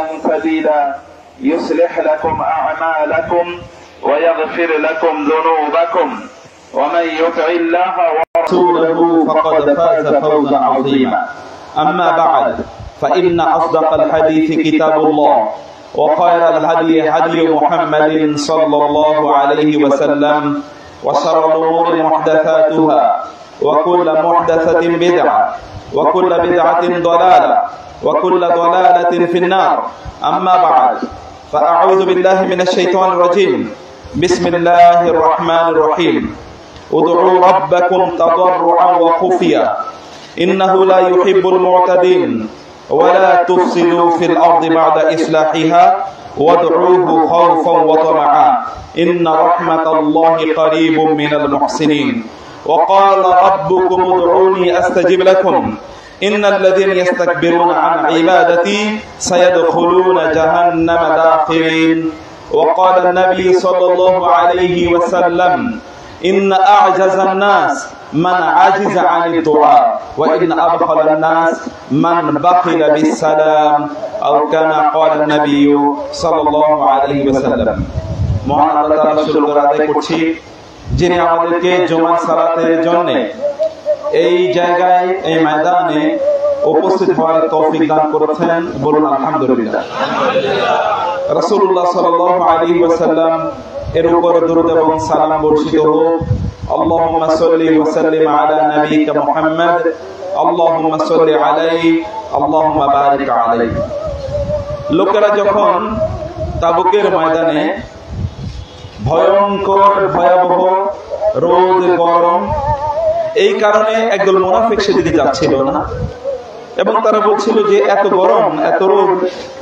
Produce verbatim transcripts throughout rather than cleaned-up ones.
سديدا يصلح لكم أعمالكم ويغفر لكم ذنوبكم ومن يطع الله ورسوله فقد فاز فوزا عظيما. أما بعد فإن أصدق الحديث كتاب الله وخير الهدي هدي محمد صلى الله عليه وسلم وشر الأمور محدثاتها وكل محدثة بدعة وكل بدعة ضلالة وكل ضلالة في النار. أما بعد فأعوذ بالله من الشيطان الرجيم. بسم الله الرحمن الرحيم. ادعوا ربكم تضرعا وخفيا إنه لا يحب المعتدين ولا تفسدوا في الأرض بعد إصلاحها وادعوه خوفا وطمعا إن رحمة الله قريب من المحسنين. وقال ربكم ادعوني أستجب لكم إن الذين يستكبرون عن عبادتي سيدخلون جهنم داخرين. وقال النبي صلى الله عليه وسلم إن أعجز الناس من عجز عن الدعاء وإن أبخل الناس من بخل بالسلام أو كما قال النبي صلى الله عليه وسلم. মহান আল্লাহ তাআলা শুকর আদায় করছি যিনি আমাদেরকে জুমার সালাতের জন্য এই জায়গায় এই ময়দানে উপস্থিত হওয়ার তৌফিক দান করেছেন। বলুন আলহামদুলিল্লাহ। রাসূলুল্লাহ সাল্লাল্লাহু আলাইহি ওয়াসাল্লাম এর উপর দরুদ এবং সালাম বর্ষিত হোক। আল্লাহুম্মা সাল্লি ওয়া সাল্লিম আলা নাবিয়িকা মুহাম্মদ আল্লাহুম্মা সাল্লি আলাইহি আল্লাহুম্মা বারিক আলাইহি। লোকেরা যখন তাবুকের ময়দানে ভয়ঙ্কর ভয়াবহ রোদ গরম এই কারণে একদল মুনাফিক সেদিকে যাচ্ছিল না এবং তারা বলছিল যে এত গরম এত রোদ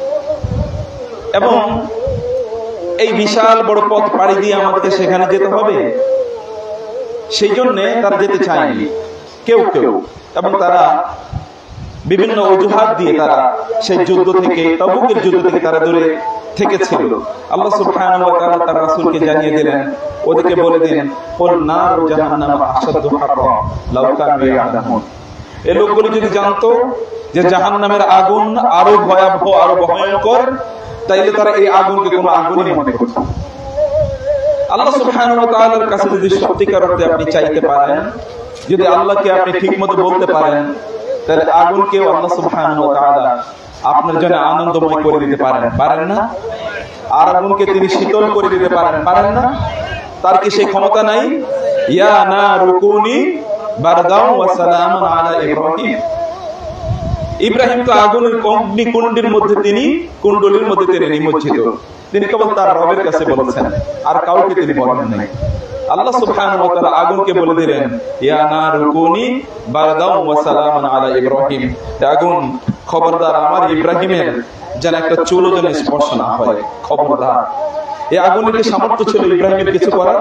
এবং এই বিশাল বড় পথ পাড়ি দিয়ে আমাদেরকে সেখানে যেতে হবে, সেই জন্য তারা যেতে চায়নি কেউ কেউ এবং তারা বিভিন্ন অজুহাত দিয়ে তারা সেই যুদ্ধ থেকে তাবুকের যুদ্ধ থেকে তারা দূরে থেকেছিল। আল্লাহ সুবহানাহু ওয়া তাআলা তার রাসূলকে জানিয়ে দিলেন, ওদেরকে বলে দিন কুল নারু জাহান্নাম আশাদ্দু হাররা লাউ কানু ইয়ালামুন। এই লোকগুলো যদি জানতো যে জাহান্নামের আগুন আরো ভয়াবহ আরো ভয়ঙ্কর তাইলে তারা এই আগুনকে কোনো আগুনই মনে করত। আল্লাহ সুবহানাহু ওয়া তাআলার কাছে যদি সত্যিকার অর্থে আপনি চাইতে পারেন, যদি আল্লাহকে আপনি ঠিকমতো বলতে পারেন, তাহলে আগুনকে আল্লাহ সুবহানাহু ওয়া তাআলা আপনার জন্য আনন্দময় করে দিতে পারেন, পারেন না? আর আগুনকে তিনি শীতল করে দিতে পারেন, পারেন না? তার কি সেই ক্ষমতা নাই? ইয়া নারু কুনি বারদাও ওয়া সালামান আলা ইব্রাহিম। ইব্রাহিম তো আগুনের অগ্নি কুণ্ডের মধ্যে তিনি কুণ্ডলীর মধ্যে তিনি নিমজ্জিত, তিনি কেবল তার রবের কাছে বলেছেন, আর কাউকে তিনি বলেন নাই। আল্লাহ সুবহানাহু ওয়া তাআলা আগুনকে বলে দিলেন ইয়া নারু কুনি বারদাও ওয়া সালামান আলা ইব্রাহিম। আগুন খবরদার আমার ইব্রাহিমের যেন একটা চুলও যেন স্পর্শ না হয়, খবরদার। এই আগুনের কি সামর্থ্য ছিল ইব্রাহিমের কিছু করার?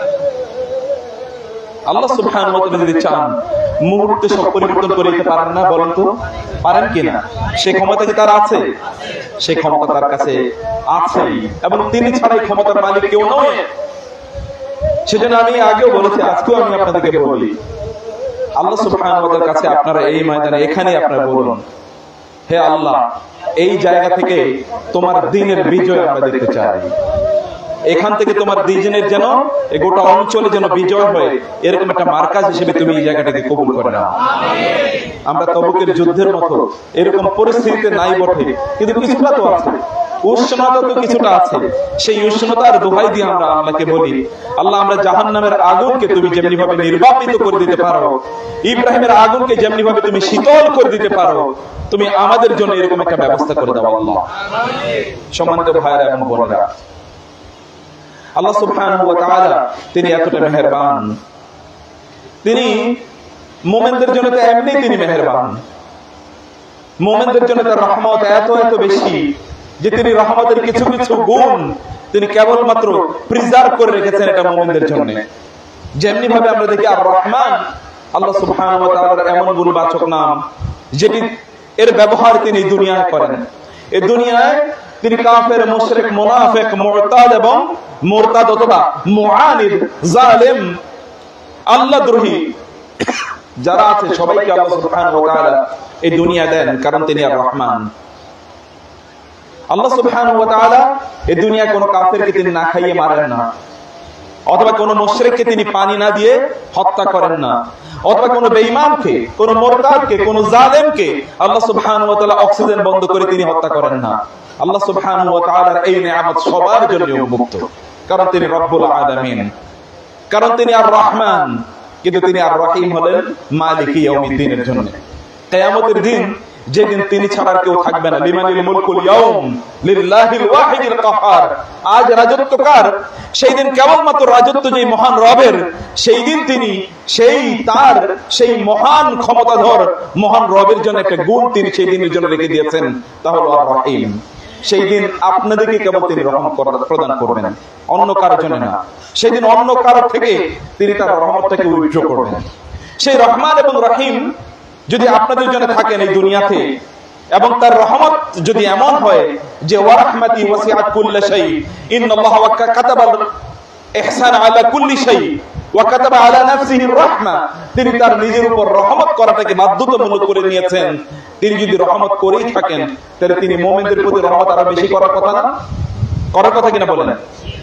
আল্লাহ সুবহানাহু ওয়া তাআলা যদি চান মুহূর্তে সব পরিবর্তন করে দিতে পারেন না? বলেন তো পারেন কিনা? সেই ক্ষমতা কি তার আছে? সেই ক্ষমতা তার কাছে আছে এবং তিনি ছাড়াই ক্ষমতার মালিক কেউ নয়। সেজন্য আমি আগেও বলেছি, আজকেও আমি আপনাদেরকে বলি, আল্লাহ সুবহানাহু ওয়া তাআলার কাছে আপনারা এই ময়দানে এখানে আপনারা বলুন, হে আল্লাহ, এই জায়গা থেকে তোমার দ্বীনের বিজয় আমরা দেখতে চাই। এখান থেকে তোমার দ্বীনের যেন এই গোটা অঞ্চলে যেন বিজয় হয়, এরকম একটা মার্কাজ হিসেবে তুমি এই জায়গাটাকে কবুল করে নাও। আমরা তাবুকের যুদ্ধের মতো এরকম পরিস্থিতিতে নাই বটে, কিন্তু কিছুটা তো আছে, উষ্ণতা তো কিছুটা আছে। সেই উষ্ণতার দোহাই দিয়ে আমরা আল্লাহকে বলি, আল্লাহ, আমরা জাহান্নামের আগুনকে তুমি যেমনি ভাবে নির্বাপিত করে দিতে পারো, ইব্রাহিমের আগুনকে যেমনি ভাবে তুমি শীতল করে দিতে পারো, তুমি আমাদের জন্য এরকম একটা ব্যবস্থা করে দাও আল্লাহ। সম্মানিত ভাইরা এবং বোনেরা, আল্লাহ সুবহানাহু ওয়া তাআলা তিনি এতটা মেহেরবান, তিনি মুমিনদের জন্য তো এমনি তিনি মেহেরবান, মুমিনদের জন্য তার রহমত এত এত বেশি যে তিনি রহমতের কিছু কিছু গুণ তিনি কেবলমাত্র প্রিজার্ভ করে রেখেছেন এটা মুমিনদের জন্য। যেমনি ভাবে আমরা দেখি আর রহমান, আল্লাহ সুবহানাহু ওয়া তাআলার এমন গুণবাচক নাম যেটি এর ব্যবহার তিনি দুনিয়ায় করেন। এই দুনিয়ায় তিনি কাফের, মুশরিক, মুনাফিক, মুরতাদ এবং মুরতাদ অথবা মুআনিদ, জালেম, আল্লাহদ্রোহী যারা আছে সবাইকে আল্লাহ সুবহানাহু ওয়া তাআলা এই দুনিয়া দেন, কারণ তিনি আর রহমান। আল্লাহ সুবহানাহু ওয়া তাআলা এই দুনিয়ায় কোনো কাফেরকে তিনি না খাইয়ে মারেন না, অথবা কোনো মুশরিককে তিনি পানি না দিয়ে হত্যা করেন না, অথবা কোনো বেঈমানকে, কোনো মুরতাদকে, কোনো জালেমকে আল্লাহ সুবহানাহু ওয়া তাআলা অক্সিজেন বন্ধ করে তিনি হত্যা করেন না। আল্লাহ সুবহানাহু ওয়া তাআলার এই নিয়ামত সবার জন্য উন্মুক্ত, কারণ তিনি রব্বুল আলামিন, কারণ তিনি আর রহমান, কিন্তু তিনি আর রহিম হলেন মালিক ইয়াউমিদ্দিনের জন্য। কিয়ামতের দিন যেদিন তিনি ছাড়া কেউ থাকবে না, লিমানিল মুলকুল ইয়াউম লিল্লাহিল ওয়াহিদিল কাহ্হার, আজ রাজত্ব কার? সেই দিন কেবলমাত্র রাজত্ব যেই মহান রবের, সেই দিন তিনি সেই তার সেই মহান ক্ষমতাধর মহান রবের জন্য একটা গুণ তিনি সেই দিনের জন্য রেখে দিয়েছেন, তা হলো আর রহিম। সেই দিন আপনাদেরকে কেবল তিনি রহমত প্রদান করবেন, অন্য কারোর জন্য না। সেই দিন অন্য কারোর থেকে তিনি তার রহমতটাকে উইথড্র করবেন। সেই রহমান এবং রহিম যদি আপনাদের জন্য থাকেন এই দুনিয়াতে, এবং তার রহমত যদি এমন হয় যে ওয়া রাহমাতি ওয়াসিআত কুল্লা শাই, ইন্নাল্লাহা কাতাবাল ইহসান আলা কুল্লি শাই ওয়া কাতাবা আলা নাফসিহি রাহমা, তিনি তার নিজের উপর রহমত করাটাকে বাধ্যতামূলক করে নিয়েছেন। তিনি যদি রহমত করেই থাকেন, তাহলে তিনি মুমিনদের প্রতি রহমত আরো বেশি করার কথা না? করার কথা কিনা বলেন?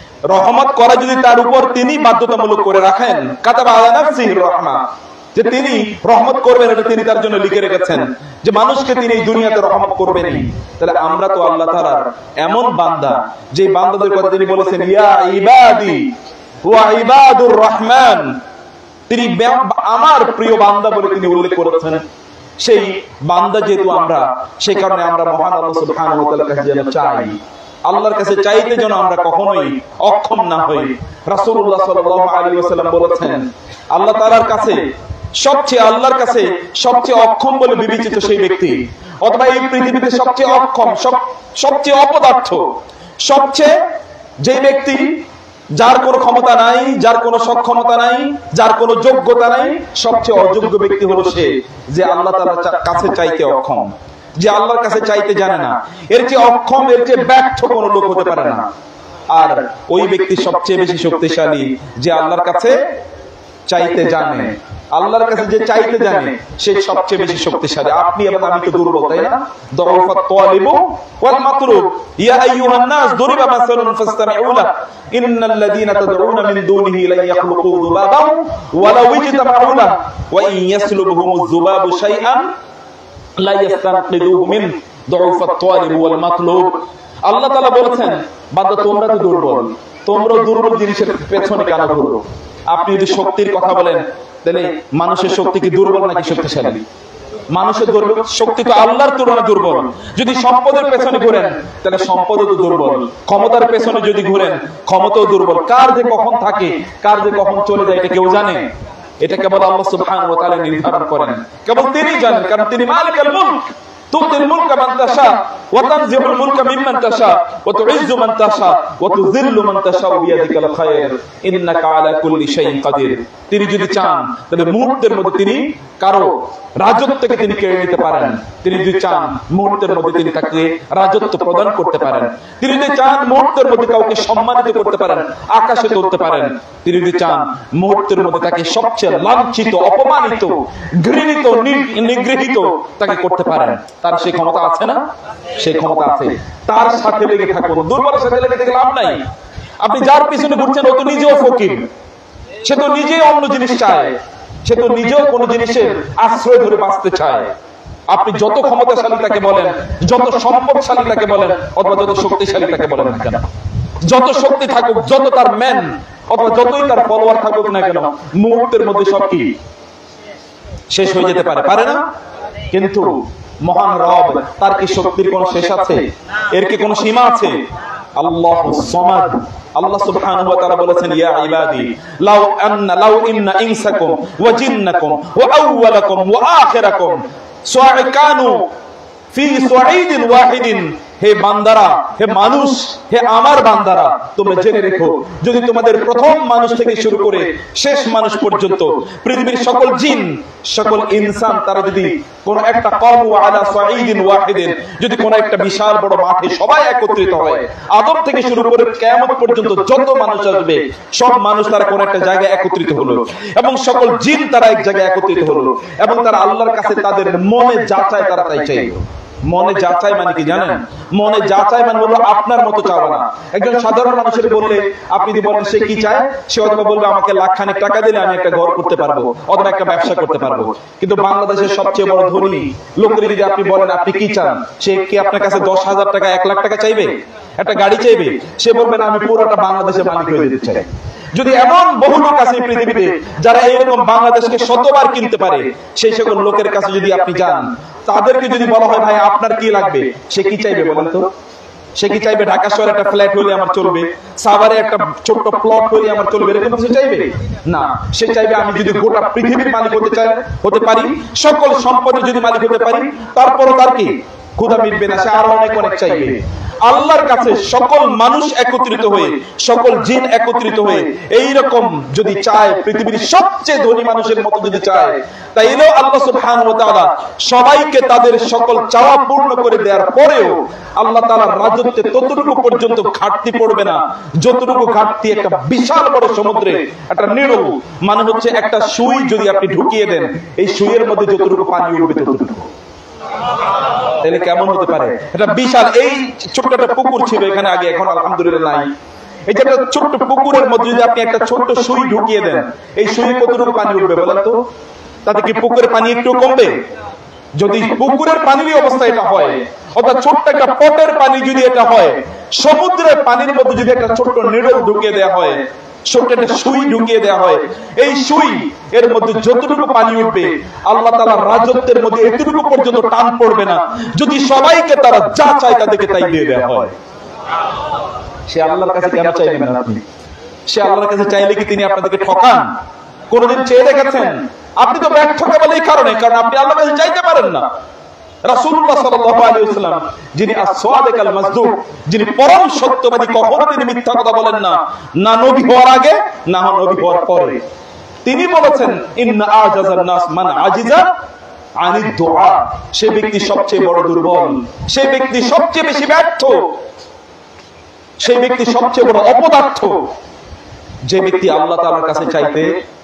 রহমত করা যদি তার উপর তিনি বাধ্যতামূলক করে রাখেন, কাতাবা আলা নাফসিহি রাহমা, যে তিনি রহমত করবেন, এটা তিনি তার জন্য লিখে রেখেছেন যে মানুষকে তিনি এই দুনিয়াতে রহমত করবেনই, তাহলে আমরা তো আল্লাহ তাআলার এমন বান্দা, যে বান্দাদের কথা তিনি বলেছেন ইয়া ইবাদি ওয়া ইবাদুর রহমান, তিনি আমার প্রিয় বান্দা বলে তিনি উল্লেখ করেছেন। সেই বান্দা যেহেতু আমরা, সেই কারণে আমরা মহান আল্লাহ সুবহানাহু ওয়া তাআলার কাছে যেন চাই, আল্লাহর কাছে চাইতে যেন আমরা কখনোই অক্ষম না হই। রাসূলুল্লাহ সাল্লাল্লাহু আলাইহি ওয়াসাল্লাম বলেছেন, আল্লাহ তাআলার কাছে সবচেয়ে আল্লাহর কাছে সবচেয়ে অক্ষম বলে বিবেচিত সেই ব্যক্তি, অথবা এই পৃথিবীতে সবচেয়ে অক্ষম, সবচেয়ে অপদার্থ, সবচেয়ে যে ব্যক্তি যার কোনো ক্ষমতা নাই, যার কোনো সক্ষমতা নাই, যার কোনো যোগ্যতা নাই, সবচেয়ে অযোগ্য ব্যক্তি হলো সে যে আল্লাহ তাআলার কাছে চাইতে অক্ষম, যে আল্লাহর কাছে চাইতে জানে না। এর চেয়ে অক্ষম, এর চেয়ে ব্যর্থ কোনো লোক হতে পারে না। আর ওই ব্যক্তি সবচেয়ে বেশি শক্তিশালী যে আল্লাহর কাছে চাইতে জানে। আল্লাহর কাছে যে চাইতে জানে সে সবচেয়ে বেশি শক্তিশালী। আপনি এবং আমি তো দুর্বল, তাই না? দাউফাত তালিবু ওয়াল মাতলুব, ইয়া আইয়ুহান নাস দুরিবা মাসালুন ফাসতামিউ লাহু ইন্নাল লাযীনা তাদউনা মিন দুনিহি লা ইয়াখলুকু যুবাবান ওয়া লাউ ইজতামাউ লাহু ওয়া ইন ইয়াসলুবহুমুয যুবাবু শাইআন লা ইয়াস্তানকিদুহু মিন দাউফাত তালিব ওয়াল মাতলুব। আল্লাহ তাআলা বলেছেন, বান্দা তোমরা তো দুর্বল, তোমরা দুর্বল জিনিসের পেছনে কেন ঘুরো? আপনি যদি শক্তির কথা বলেন, তাহলে মানুষের শক্তি কি দুর্বল নাকি শক্তিশালী? মানুষের শক্তি তো আল্লাহর তুলনায় দুর্বল। যদি সম্পদের পেছনে ঘুরেন, তাহলে সম্পদও তো দুর্বল। ক্ষমতার পেছনে যদি ঘুরেন, ক্ষমতাও দুর্বল। কার যে কখন থাকে, কার যে কখন চলে যায়, এটা কেউ জানে? এটা কেবল আল্লাহ সুবহানাহু ওয়া তাআলা নির্ধারণ করেন, কেবল তিনি জানেন, কারণ তিনি মালিকুল মুলক। تؤتي الملك من تشاء وتنزع الملك ممن تشاء وتعز من تشاء وتذل من تشاء بيدك الخير انك على كل شيء قدير। তিনি যদি চান তাহলে মুহূর্তের মধ্যে তিনি কারো রাজত্বকে তিনি কেড়ে নিতে পারেন। তিনি যদি চান মুহূর্তের মধ্যে তিনি তাকে রাজত্ব প্রদান করতে পারেন। তিনি যদি চান মুহূর্তের মধ্যে কাউকে সম্মানিত করতে পারেন, আকাশে তুলতে পারেন। তিনি যদি চান মুহূর্তের মধ্যে তাকে সবচেয়ে লাঞ্ছিত, অপমানিত, ঘৃণিত, নিগৃহীত তাকে করতে পারেন। তার সেই ক্ষমতা আছে না? সেই ক্ষমতা আছে। তার সাথে লেগে থাকুন, দুর্বলের সাথে লেগে থেকে লাভ নাই। আপনি যার পিছনে ঘুরছেন ও তো নিজেও ফকির, সে তো নিজেই অন্য জিনিস চায়, সে তো নিজেও কোন জিনিসের আশ্রয় ধরে বাঁচতে চায়। আপনি যত ক্ষমতাশালী তাকে বলেন, যত সম্পদশালী তাকে বলেন, অথবা যত শক্তিশালী তাকে বলেন না কেন, যত শক্তি থাকুক, যত তার ম্যান অথবা যতই তার ফলোয়ার থাকুক না কেন, মুহূর্তের মধ্যে সব কি শেষ হয়ে যেতে পারে? পারে না? কিন্তু মহান রব, তার কি শক্তির কোন শেষ আছে? এর কি কোন সীমা আছে? আল্লাহুস সামাদ। আল্লাহ সুবহানাহু ওয়া তাআলা বলেছেন, ইয়া ইবাদি লাউ আন্না লাউ ইন্না ইনসাকুম ওয়া জিন্নাকুম ওয়া আউওয়ালাকুম ওয়া আখিরাকুম সাআকানু ফি সাঈদিন ওয়াহিদিন। হে বান্দারা, হে মানুষ, হে আমার বান্দারা, তোমরা জেনে রেখো, যদি তোমাদের প্রথম মানুষ থেকে শুরু করে শেষ মানুষ পর্যন্ত পৃথিবীর সকল জিন, সকল ইনসান, তারা যদি কোন একটা কওম আলা সাঈদিন ওয়াহিদিন, যদি কোন একটা বিশাল বড় মাঠে সবাই একত্রিত হয়, আদম থেকে শুরু করে কিয়ামত পর্যন্ত যত মানুষ আসবে, সব মানুষ তারা কোন একটা জায়গায় একত্রিত হলো, এবং সকল জিন তারা এক জায়গায় একত্রিত হলো, এবং তারা আল্লাহর কাছে তাদের মনে যা চায় তারা তাই চাইল। মনে যা চায় মানে কি জানেন? মনে যা চায় মানে হলো আপনার মতো চাওয়া না। একজন সাধারণ মানুষের বললে আপনি যদি বলেন সে কি চায়, সে অথবা বলবে আমাকে লাখ খানেক টাকা দিলে আমি একটা ঘর করতে পারবো অথবা একটা ব্যবসা করতে পারবো। কিন্তু বাংলাদেশের সবচেয়ে বড় ধনী লোকের যদি আপনি বলেন আপনি কি চান, সে কি আপনার কাছে দশ হাজার টাকা এক লাখ টাকা চাইবে, একটা গাড়ি চাইবে? সে বলবে না আমি পুরোটা বাংলাদেশের মালিক হয়ে যেতে চাই। যদি এমন বহু লোক আছে পৃথিবীতে যারা এইরকম বাংলাদেশকে শতবার কিনতে পারে, সেই সকল লোকের কাছে যদি আপনি যান, তাদেরকে যদি বলা হয় ভাই আপনার কি লাগবে, সে কি চাইবে বলেন তো? সে কি চাইবে ঢাকা শহরে একটা ফ্ল্যাট হলে আমার চলবে, সাভারে একটা ছোট্ট প্লট হলে আমার চলবে, এরকম কিছু চাইবে না। সে চাইবে আমি যদি গোটা পৃথিবীর মালিক হতে চাই, হতে পারি, সকল সম্পদের যদি মালিক হতে পারি, তারপরও তার কি ক্ষুধা মিটবে না, সে আরো অনেক অনেক চাইবে। আল্লাহর কাছে সকল মানুষ একত্রিত হয়ে, সকল জিন একত্রিত হয়ে এইরকম যদি চায়, পৃথিবীর সবচেয়ে ধনী মানুষের মতো যদি চায়, তাইলে আল্লাহ সুবহানাহু ওয়া তাআলা সবাইকে তাদের সকল চাওয়া পূর্ণ করে দেওয়ার পরেও আল্লাহ তাআলার রাজত্বে ততটুকু পর্যন্ত ঘাটতি পড়বে না যতটুকু ঘাটতি একটা বিশাল বড় সমুদ্রে একটা নিরল মানে হচ্ছে একটা সুই যদি আপনি ঢুকিয়ে দেন, এই সুইয়ের মধ্যে যতটুকু পানি উঠবে ততটুকু। তাহলে কেমন হতে পারে? এটা বিশাল। এই ছোট্ট একটা পুকুর ছিল এখানে আগে, এখন আলহামদুলিল্লাহ নাই। এই যে একটা ছোট্ট পুকুরের মধ্যে যদি আপনি একটা ছোট্ট সুই ঢুকিয়ে দেন, এই সুই কতটুকু পানি উঠবে বলেন তো? তাতে কি পুকুরের পানি একটু কমবে? যদি পুকুরের পানির অবস্থা এটা হয়, অর্থাৎ ছোট্ট একটা পটের পানি যদি এটা হয়, সমুদ্রের পানির মধ্যে যদি একটা ছোট্ট নিডল ঢুকিয়ে দেওয়া হয়, ছোট্ট একটা সুই ঢুকিয়ে দেওয়া হয়, এই সুই এর মধ্যে যতটুকু পানি উঠবে আল্লাহ তাআলার রাজত্বের মধ্যে এতটুকু পর্যন্ত টান পড়বে না যদি সবাইকে তারা যা চায় তাদেরকে তাই দিয়ে দেওয়া হয়। সে আল্লাহর কাছে কেন চাইবেন না আপনি? সে আল্লাহর কাছে চাইলে কি তিনি আপনাদেরকে ঠকান? কোনদিন চেয়ে দেখেছেন? আপনি তো ব্যর্থ কেবল এই কারণে, কারণ আপনি আল্লাহর কাছে চাইতে পারেন না। রাসূলুল্লাহ সাল্লাল্লাহু আলাইহি ওয়াসাল্লাম যিনি as-সাদিক আল-মাসদুক, যিনি পরম সত্যবাদী, কখনো তিনি মিথ্যা কথা বলেন না, না নবী হওয়ার আগে না নবী হওয়ার পরে। তিনি বলেছেন ইন্না আজাযান নাস মান আজিজা আনিদ দুআ, সে ব্যক্তি সবচেয়ে বড় দুর্বল, সে ব্যক্তি সবচেয়ে বেশি ব্যর্থ, সেই ব্যক্তি সবচেয়ে বড় অপদার্থ, যে ব্যক্তি আল্লাহ তাআলার কাছে চাইতে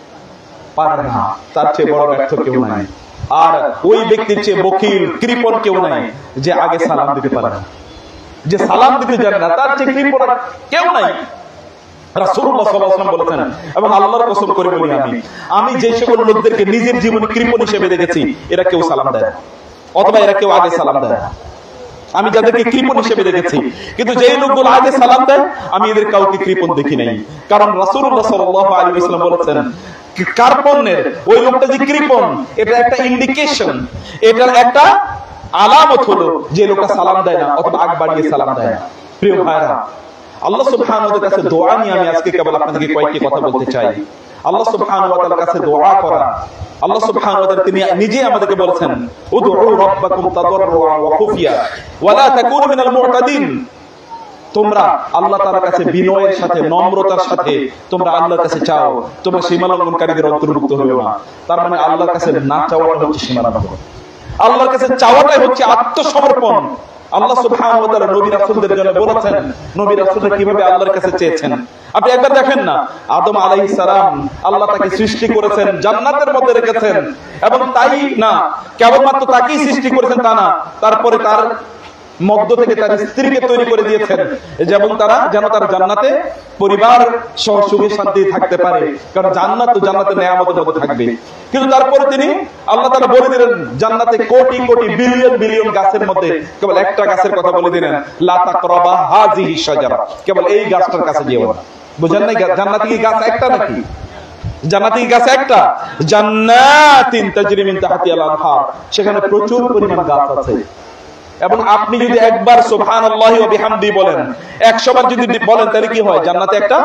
পারে না। তার চেয়ে বড় ব্যর্থ কেউ নাই। আর ওই ব্যক্তির চেয়ে বকিল কৃপণ কেউ নাই যে আগে সালাম দিতে পারে না, যে সালাম দিতে জানে না, তার চেয়ে কৃপণ কেউ নাই। রাসূলুল্লাহ সাল্লাল্লাহু আলাইহি ওয়াসাল্লাম বলেছেন, এবং আল্লাহর কসম করে বলি আমি আমি যে সকল লোকদেরকে নিজের জীবনে কৃপণ হিসেবে দেখেছি, এরা কেউ সালাম দেয় অথবা এরা কেউ আগে সালাম দেয়। আমি যাদেরকে কৃপণ হিসেবে দেখেছি, কিন্তু যেই লোকগুলো আগে সালাম দেয় আমি এদের কাউকে কৃপণ দেখি নাই। কারণ রাসূলুল্লাহ সাল্লাল্লাহু আলাইহি ওয়াসাল্লাম বলেছেন কার্পণ্যের ওই লোকটা যে কৃপণ, এটা একটা ইন্ডিকেশন, এটার একটা আলামত হলো যে লোকটা সালাম দেয় না অথবা আগ বাড়িয়ে সালাম দেয় না। প্রিয় ভাইরা, আল্লাহ সুবহানাহু ওয়া তাআলার কাছে দোয়া নিয়ে আমি আজকে কেবল আপনাদেরকে কয়েকটি কথা বলতে চাই। আল্লাহ সুবহানাহু ওয়া তাআলার কাছে দোয়া করা, আল্লাহ সুবহানাহু ওয়া তাআলা তিনি নিজে আমাদেরকে বলেছেন উদউ রাব্বাকুম তাদাররুআন ওয়া খুফিয়া ওয়া লা তাকুনু মিনাল মু'তাদিন, তোমরা আল্লাহ তাআলার কাছে বিনয়ের সাথে, নম্রতার সাথে তোমরা আল্লাহর কাছে চাও, তোমরা সীমালঙ্ঘনকারীদের অন্তর্ভুক্ত হইও না। তার মানে আল্লাহর কাছে না চাওয়াটা হচ্ছে সীমালঙ্ঘন, আল্লাহর কাছে চাওয়াটাই হচ্ছে আত্মসমর্পণ। আল্লাহ সুবহানাহু ওয়া তাআলা নবী রাসূলদের জন্য বলেছেন, নবী রাসূলরা কিভাবে আল্লাহর কাছে চেয়েছেন। আপনি একবার দেখেন না, আদম আলাইহিস সালাম আল্লাহ তাকে সৃষ্টি করেছেন, জান্নাতের মধ্যে রেখেছেন, এবং তাই না কেবলমাত্র তাকেই সৃষ্টি করেছেন তা না, তারপরে তার মধ্য থেকে তার স্ত্রীকে তৈরি করে দিয়েছেন, যেমন তারা যেন তার জান্নাতে পরিবার সহ সুখে শান্তি থাকতে পারে, কারণ জান্নাত তো জান্নাতের নেয়ামতের মধ্যে থাকবে। কিন্তু তারপরে তিনি আল্লাহ তাআলা বলে দিলেন জান্নাতে কোটি কোটি বিলিয়ন বিলিয়ন গাছের মধ্যে কেবল একটা গাছের কথা বলে দিলেন, লা তাকরাবা হাযিহি শাজারা, কেবল এই গাছটার কাছে যেও না। বুঝেন না জান্নাতে কি গাছ একটা নাকি? জান্নাতে কি গাছ একটা? জান্নাতিন তাজরি মিন তাহতিহাল আনহার, সেখানে প্রচুর পরিমাণ গাছ আছে। এবং আপনি যদি একবার সুবহানাল্লাহি ওয়া বিহামদি বলেন, একশো বার যদি বলেন, তাহলে কি হয়? জান্নাতে একটা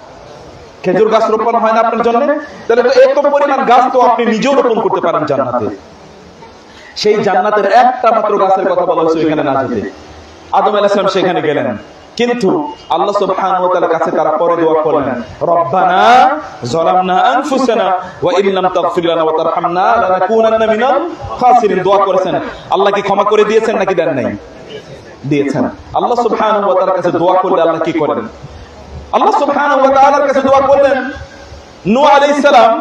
খেজুর গাছ রোপণ হয় না আপনার জন্য? তাহলে তো এত পরিমাণ গাছ তো আপনি নিজেও রোপণ করতে পারেন জান্নাতে। সেই জান্নাতের একটা মাত্র গাছের কথা বলা হয়েছে এখানে না যেতে। আদম আলাইহিস সালাম সেখানে গেলেন, কিন্তু আল্লাহ সুবহানাহু ওয়া তাআলার কাছে তারা পরে দোয়া করলেন, রব্বানা যালামনা আনফুসানা ওয়া ইন লাম তাগফির লানা ওয়া তারহামনা লানাকুনান্না মিনাল খাসিরিন। দোয়া করেছেন, আল্লাহ কি ক্ষমা করে দিয়েছেন নাকি দেন নাই? দিয়েছেন। আল্লাহ সুবহানাহু ওয়া তাআলার কাছে দোয়া করলে আল্লাহ কি করেন? আল্লাহ সুবহানাহু ওয়া তাআলার কাছে দোয়া করলেন, নূহ আলাইহিস সালাম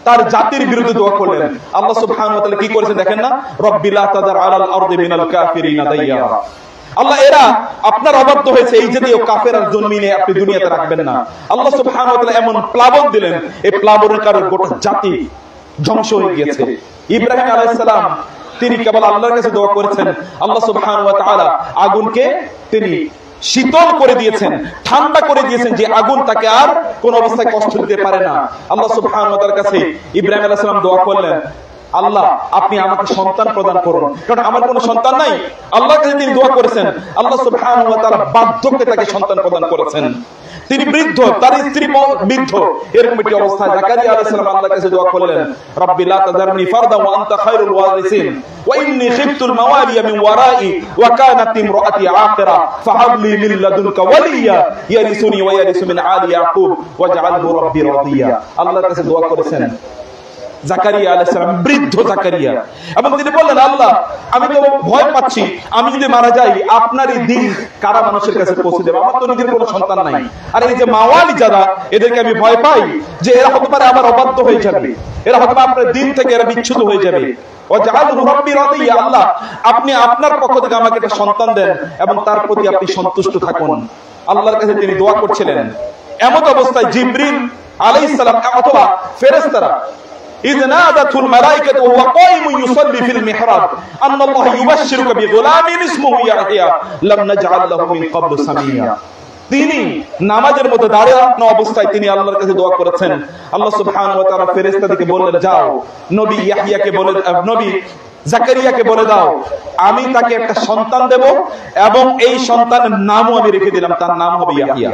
তার জাতির বিরুদ্ধে দোয়া করলেন। আল্লাহ সুবহানাহু ওয়া তাআলা কি করেছেন দেখেন না, রব্বি লা তাযার আলাল আরদি মিনাল কাফিরিনা দাইয়ারা। আল্লাহ এরা আপনার অবাধ্য হয়েছে, এই যদি কাফের আর জন্মিনে আপনি দুনিয়াতে রাখবেন না। আল্লাহ সুবহানাহু ওয়া তাআলা এমন প্লাবন দিলেন, এই প্লাবনের কারণে গোটা জাতি ধ্বংস হয়ে গিয়েছে। ইব্রাহিম আলাইহিস সালাম তিনি কেবল আল্লাহর কাছে দোয়া করেছেন, আল্লাহ সুবহানাহু ওয়া তাআলা আগুনকে তিনি শীতল করে দিয়েছেন, ঠান্ডা করে দিয়েছেন, যে আগুন তাকে আর কোন অবস্থায় কষ্ট দিতে পারে না। আল্লাহ সুবহানাহু ওয়া তাআলার কাছে ইব্রাহিম আলাইহিস সালাম দোয়া করলেন, আল্লাহ আপনি আমাকে সন্তান প্রদান করুন, কারণ আমার কোনো সন্তান নাই। আল্লাহর কাছে তিনি দোয়া করেছেন, আল্লাহ সুবহানাহু ওয়া তাআলা বাধ্যকে তাকে সন্তান প্রদান করেছেন। তিনি বৃদ্ধ, তার স্ত্রী বৃদ্ধ, এরকম একটি অবস্থায় জাকারিয়া আলাইহিস সালাম আল্লাহর কাছে দোয়া করলেন, রব্বি লা তাযারনি ফারদা ওয়া আনতা খায়রুল ওয়ারিসিন ওয়া ইন্নী খিফতুল মাওয়ালিয়া মিন ওয়ারাই ওয়া কানাত ইমরাতি আকিরা ফাহাবলি মিন লাদুনকা ওয়ালিয়া ইয়ারিসুনি ওয়া ইয়ারিসু মিন আলি ইয়াকুব ওয়াজআলহু রাব্বি রাদিয়া। আল্লাহর কাছে দোয়া করেছেন জাকারিয়া আলাইহিস সালাম, বৃদ্ধ জাকারিয়া, এবং তিনি বললেন, আল্লাহ আমি তো ভয় পাচ্ছি, আমি যদি মারা যাই আপনার এই দিন কারা মানুষের কাছে পৌঁছে দেবে, আমার তো নিজের কোনো সন্তান নাই। আর এই যে মাওয়ালি যারা, এদেরকে আমি ভয় পাই যে এরা হতে পারে আমার অবাধ্য হয়ে যাবে, এরা হয়তো আপনার দিন থেকে এরা বিচ্যুত হয়ে যাবে। ওয়াজআলহু রাব্বি রাদিয়া, আল্লাহ আপনি আপনার পক্ষ থেকে আমাকে একটা সন্তান দেন এবং তার প্রতি আপনি সন্তুষ্ট থাকুন। আল্লাহর কাছে তিনি দোয়া করছিলেন, এমন অবস্থায় জিবরিল আলাইহিস সালাম অথবা ফেরেশতারা إذ نادته الملائكة وهو قائم يصلي في المحراب أن الله يبشرك بغلام اسمه يحيى لم نجعل له من قبل سميا। তিনি নামাজের মধ্যে দাঁড়িয়ে অবস্থায় তিনি আল্লাহর কাছে দোয়া করেছেন। আল্লাহ সুবহানাহু ওয়া তাআলা ফেরেশতাদেরকে বললেন, যাও নবী ইয়াহইয়াকে বলে, নবী জাকারিয়াকে বলে দাও আমি তাকে একটা সন্তান দেব এবং এই সন্তানের নামও আমি রেখে দিলাম, তার নাম হবে ইয়াহইয়া।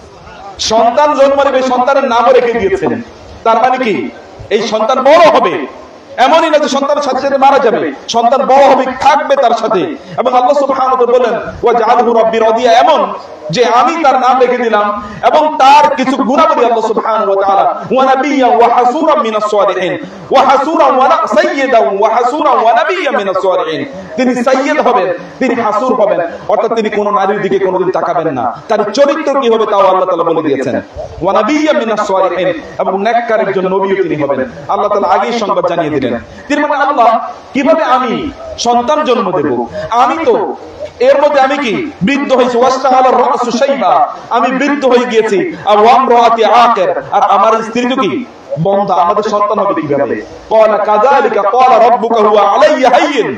সন্তান জন্ম নেবে, সন্তানের নামও রেখে দিয়েছেন। তার মানে কি এই সন্তান বড় হবে, এমনই না যে সন্তানের সাথে সাথে মারা যাবে, সন্তান বড় হবে, থাকবে তার সাথে। এবং আল্লাহ সুবহানাহু ওয়া তাআলা বলেন, ওয়াজআলহু রাব্বি রাদিয়া, এমন যে আমি তার নাম রেখে দিলাম এবং তার কিছু গুণাবলী আল্লাহ সুবহানাহু ওয়া তাআলা, ওয়া নাবিয়্যান ওয়া হাসুরাম মিনাস সালিহিন ওয়া হাসুরাম ওয়া সাইয়্যিদান ওয়া হাসুরাম ওয়া নাবিয়্যান মিনাস সালিহিন। তিনি সাইয়্যিদ হবেন, তিনি হাসুর হবেন, অর্থাৎ তিনি কোন নারীর দিকে কোনোদিন তাকাবেন না, তার চরিত্র কি হবে তাও আল্লাহ তাআলা বলে দিয়েছেন। ওয়া নাবিয়্যান মিনাস সালিহিন, এবং নেককার একজন নবীও তিনি হবেন, আল্লাহ তাআলা আগেই সংবাদ জানিয়ে দিলেন। তিনি মানে আল্লাহ কিভাবে আমি সন্তান জন্ম দেব, আমি তো এর মধ্যে আমি কি বৃদ্ধ হয়েছি, ওয়াসতাহালার রাসু শাইবা, আমি বৃদ্ধ হয়ে গিয়েছি, আর ওয়ামরাতি আকির, আর আমার স্ত্রী তো কি বন্ধা, আমাদের সন্তান হবে কিভাবে? ক্বালা কাযালিকা ক্বালা রাব্বুকা হুয়া আলাইয়া হাইয়্যিন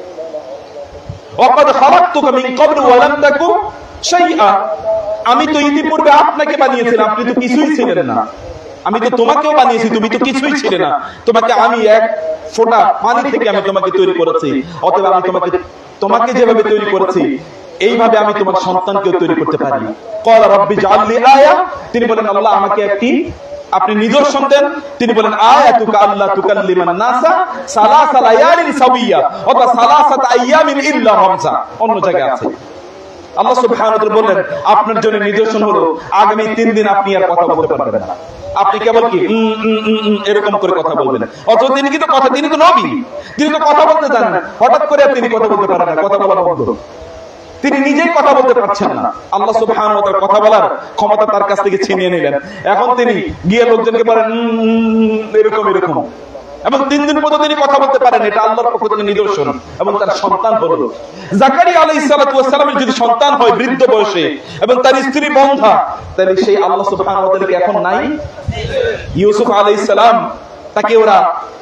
ওয়া ক্বাদ খালাকতুকা মিন ক্বাবলু ওয়া লাম তাকুন শাইআ। আমি তো ইতিপূর্বে আপনাকে বানিয়েছিলাম, আপনি তো কিছুই ছিলেন না। আমি তো তোমাকেও বানিয়েছি, তুমি তো কিছুই ছিলে না। তোমাকে আমি এক ফোঁটা পানি থেকে আমি তোমাকে তৈরি করেছি, অতএব আমি তোমাকে তোমাকে যেভাবে তৈরি করেছি এইভাবে আমি তোমার সন্তানকেও তৈরি করতে পারি। ক্বালা রাব্বি জাআললি আয়া, তিনি বলেন আল্লাহ আমাকে একটি আপনি নিদর্শন দেন। তিনি বলেন আয়াতুকা আল্লা তুকাল্লিমান নাসা সালাসা লায়ালিন সাবিয়া অথবা সালাসাত আইয়ামিন ইল্লা রামজা, অন্য জায়গায় আছে। আল্লাহ সুবহানাহু ওয়া তাআলা বললেন আপনার জন্য নিদর্শন হলো আগামী তিন দিন আপনি আর কথা বলতে পারবেন না, আপনি কেবল কি এরকম করে কথা বলবেন। অথচ তিনি কিন্তু কথা, তিনি তো নবী, তিনি তো কথা বলতে জানেন, হঠাৎ করে তিনি কথা বলতে পারেন না, কথা বলা বন্ধ, তিনি নিজেই কথা বলতে পারছেন না। আল্লাহ সুবহানাহু ওয়া তাআলা কথা বলার ক্ষমতা তার কাছ থেকে ছিনিয়ে নিলেন। এখন তিনি গিয়ে লোকজনকে বলেন এরকম এরকম, এবং তিন দিন পর্যন্ত তিনি কথা বলতে পারেন। এটা আল্লাহর পক্ষ থেকে নিদর্শন। এবং তার সন্তান হলো জাকারিয়া আলাইহিস সালাতু ওয়াস সালামের যদি সন্তান হয় বৃদ্ধ বয়সে এবং তার স্ত্রী বন্ধা, তাহলে সেই আল্লাহ সুবহানাহু ওয়া তাআলা কি এখন নাই? ইউসুফ আলাইহিস সালাম তাকে ওরা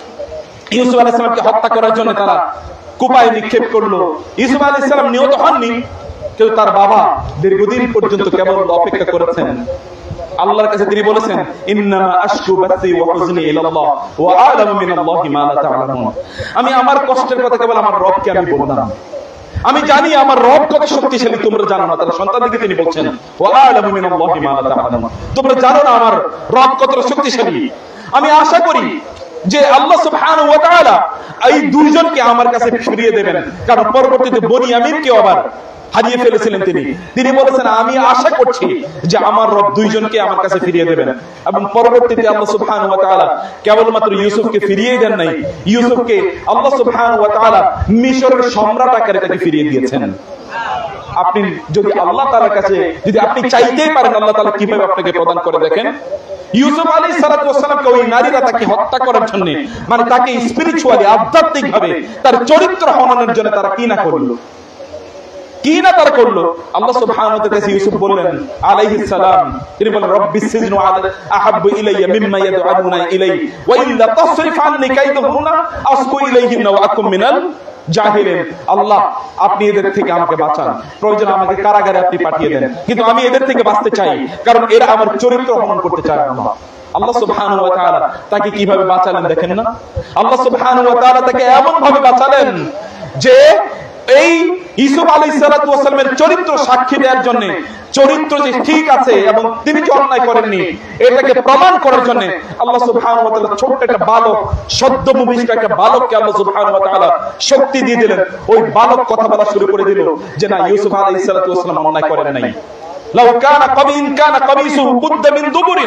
ইউসুফ আলাইহিস সালামকে হত্যা করার জন্য তারা কুপায় নিক্ষেপ করলো। ইউসুফ আলাইহিস সালাম নিহত হননি, কিন্তু তার বাবা দীর্ঘদিন পর্যন্ত কেবল অপেক্ষা করেছেন। আল্লাহর কাছে তিনি বলেছেন ইন্নামা আশকু বাসি ওয়া হুজনি ইলাল্লাহ ওয়া আ'লামু মিনাল্লাহি মা লা তা'লামুন, আমি আমার কষ্টের কথা কেবল আমার রবকে আমি বললাম, আমি জানি আমার রব কত শক্তিশালী তোমরা জানো না। তার সন্তানকে তিনি বলছেন ওয়া আ'লামু মিনাল্লাহি মা লা তা'লামুন, তোমরা জানো না আমার রব কতটা শক্তিশালী। আমি আশা করি যে আল্লাহ সুবহানাহু ওয়া তাআলা এই দুইজনকে আমার কাছে ফিরিয়ে দেবেন, কারণ পরবর্তীতে বনিয়ামিনকে আবার হারিয়ে ফেলেছিলেন তিনি। তিনি বলেছেন আমি আশা করছি যে আমার রব দুইজনকে আমার কাছে ফিরিয়ে দেবেন। এবং পরবর্তীতে আল্লাহ সুবহানাহু ওয়া তাআলা কেবলমাত্র ইউসুফকে ফিরিয়ে দেন নাই, ইউসুফকে আল্লাহ সুবহানাহু ওয়া তাআলা মিশরের সম্রাট আকারে তাকে ফিরিয়ে দিয়েছেন। আপনি যদি আল্লাহ তাআলার কাছে যদি আপনি চাইতেই পারেন আল্লাহ তাআলা কিভাবে আপনাকে প্রদান করে দেখেন। ইউসুফ আলাইহিস সালাতু ওয়াস সালামকে ওই নারীরা তাকে হত্যা করার জন্য মানে তাকে স্পিরিচুয়ালি আধ্যাত্মিকভাবে তার চরিত্র হননের জন্য তারা কি না করলো কি না তারা করলো। আল্লাহ সুবহানাহু ওয়া তাআলা ইউসুফ বললেন আলাইহিস সালাম, তিনি বলেন রব্বিস সিজনু আহাব্বু ইলাইয়া মিম্মা ইয়াদউনা ইলাই ওয়া ইল্লা তাসরিফ আননি কাইদাহুন্না আসকু ইলাইহিন্না ওয়া আকুম মিনাল জাহিলিন। আল্লাহ আপনি এদের থেকে আমাকে বাঁচান, প্রয়োজন আমাকে কারাগারে আপনি পাঠিয়ে দেন, কিন্তু আমি এদের থেকে বাঁচতে চাই কারণ এরা আমার চরিত্র হনন করতে চায়। আল্লাহ আল্লাহ সুবহানাহু ওয়া তাআলা তাকে কিভাবে বাঁচালেন দেখেন না। আল্লাহ সুবহানাহু ওয়া তাআলা তাকে এমন ভাবে বাঁচালেন যে এই ইউসুফ আলাইহিস সালাতু ওয়াস সালামের চরিত্র সাক্ষী দেওয়ার জন্য, চরিত্র যে ঠিক আছে এবং তিনি যে অন্যায় করেননি এটাকে প্রমাণ করার জন্য আল্লাহ সুবহানাহু ওয়া তাআলা ছোট্ট একটা বালক, সদ্য ভূমিষ্ঠ একটা বালককে আল্লাহ সুবহানাহু ওয়া তাআলা শক্তি দিয়ে দিলেন। ওই বালক কথা বলা শুরু করে দিল যে না, ইউসুফ আলাইহিস সালাতু ওয়াস সালাম অন্যায় করেন নাই। লাউ কানা কবিন কানা কমিসুহু কুদ্দা মিন দুবুরিন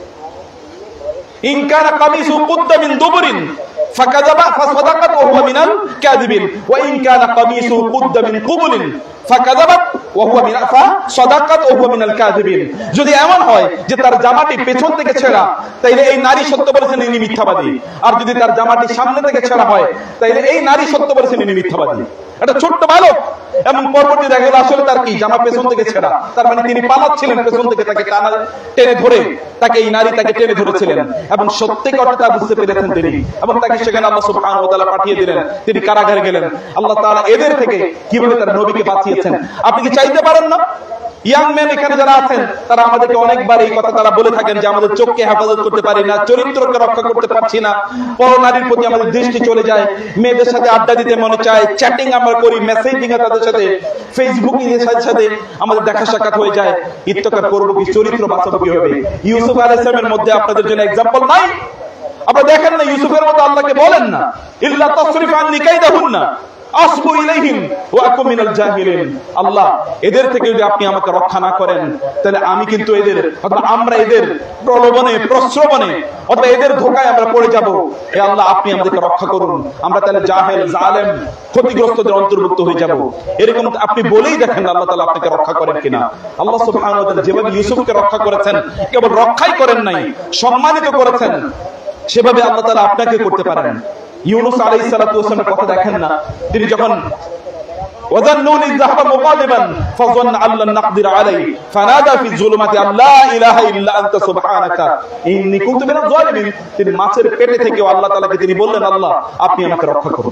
ইন কানা কমিসুহু কুদ্দা মিন দুবুরিন ফাকাযাবা ফাসাদাকাত ওয়া হুয়া মিনাল কাযিবিন ওয়া ইন কানা কমিসুহু কুদ্দা মিন কুবুলিন ফাকাযাবাত ওয়া হুয়া মিন ফাসাদাকাত ওয়া হুয়া মিনাল কাযিবিন। যদি এমন হয় যে তার জামাটি পেছন থেকে ছেঁড়া তাইলে এই নারী সত্য বলেছেন ইনি মিথ্যাবাদী, আর যদি তার জামাটি সামনে থেকে ছেঁড়া হয় তাইলে এই নারী সত্য বলেছেন ইনি মিথ্যাবাদী। এটা ছোট্ট বালক এবং পরবর্তী দেখা গেল আসলে তার কি জামা পেছন থেকে ছেঁড়া, তার মানে তিনি পালাচ্ছিলেন, পেছন থেকে তাকে টানা টেনে ধরে তাকে এই নারী তাকে টেনে ধরেছিলেন এবং সত্যিকারটা বুঝতে পেরেছেন তিনি এবং তাকে সেখানে আল্লাহ সুবহানাহু ওয়া তাআলা পাঠিয়ে দিলেন, তিনি কারাগারে গেলেন। আল্লাহ তাআলা এদের থেকে কিভাবে তার নবীকে বাঁচিয়েছেন আপনি কি চাইতে পারেন না? ইয়াং ম্যান এখানে যারা আছেন তারা আমাদেরকে অনেকবার এই কথা তারা বলে থাকেন যে আমাদের চোখকে হেফাজত করতে পারি না, চরিত্রকে রক্ষা করতে পারছি না, পরনারীর প্রতি আমাদের দৃষ্টি চলে যায়, মেয়েদের সাথে আড্ডা দিতে মনে চায়, চ্যাটিং আমরা করি, মেসেজিং এ তাদের সাথে, ফেসবুকিং এর সাথে সাথে আমাদের দেখা সাক্ষাৎ হয়ে যায়। ইত্তকার করব কি, চরিত্র বাঁচাবো কিভাবে? ইউসুফ আলাইহিস সালামের মধ্যে আপনাদের জন্য एग्जांपल নাই? আপনারা দেখেন না ইউসুফের মতো আল্লাহকে বলেন না ইল্লা তাসরিফ আননি কাইদাহুন্না আসবু ইলাইহিম ওয়া আকুম মিনাল জাহিলিন। আল্লাহ এদের থেকে যদি আপনি আমাকে রক্ষা না করেন তাহলে আমি কিন্তু এদের অথবা আমরা এদের প্রলোভনে প্রশ্রবণে অথবা এদের ধোঁকায় আমরা পড়ে যাব। হে আল্লাহ আপনি আমাদেরকে রক্ষা করুন, আমরা তাহলে জাহেল জালেম ক্ষতিগ্রস্তদের অন্তর্ভুক্ত হয়ে যাব। এরকম আপনি বলেই দেখেন আল্লাহ তাআলা আপনাকে রক্ষা করেন কিনা। আল্লাহ সুবহানাহু ওয়া তাআলা যেভাবে ইউসুফকে রক্ষা করেছেন, কেবল রক্ষাই করেন নাই, সম্মানিত করেছেন, সেভাবে আল্লাহ তাআলা আপনাকে করতে পারেন। ইউনূস আলাইহিস সালাতু ওয়াস সালামের কথা দেখেন না, তিনি যখন ওয়াযান্নুনি যাহাবা মুগাদিবান ফাযান্না আল্লান নাকদির আলাইহি ফানাদা ফি যুলুমাতি আল্লা ইলাহা ইল্লা আনতা সুবহানাকা ইন্নী কুনতু মিনাজ জালিমিন। তিনি মাছের পেটে থেকেও আল্লাহ তাআলাকে তিনি বললেন আল্লাহ আপনি আমাকে রক্ষা করুন,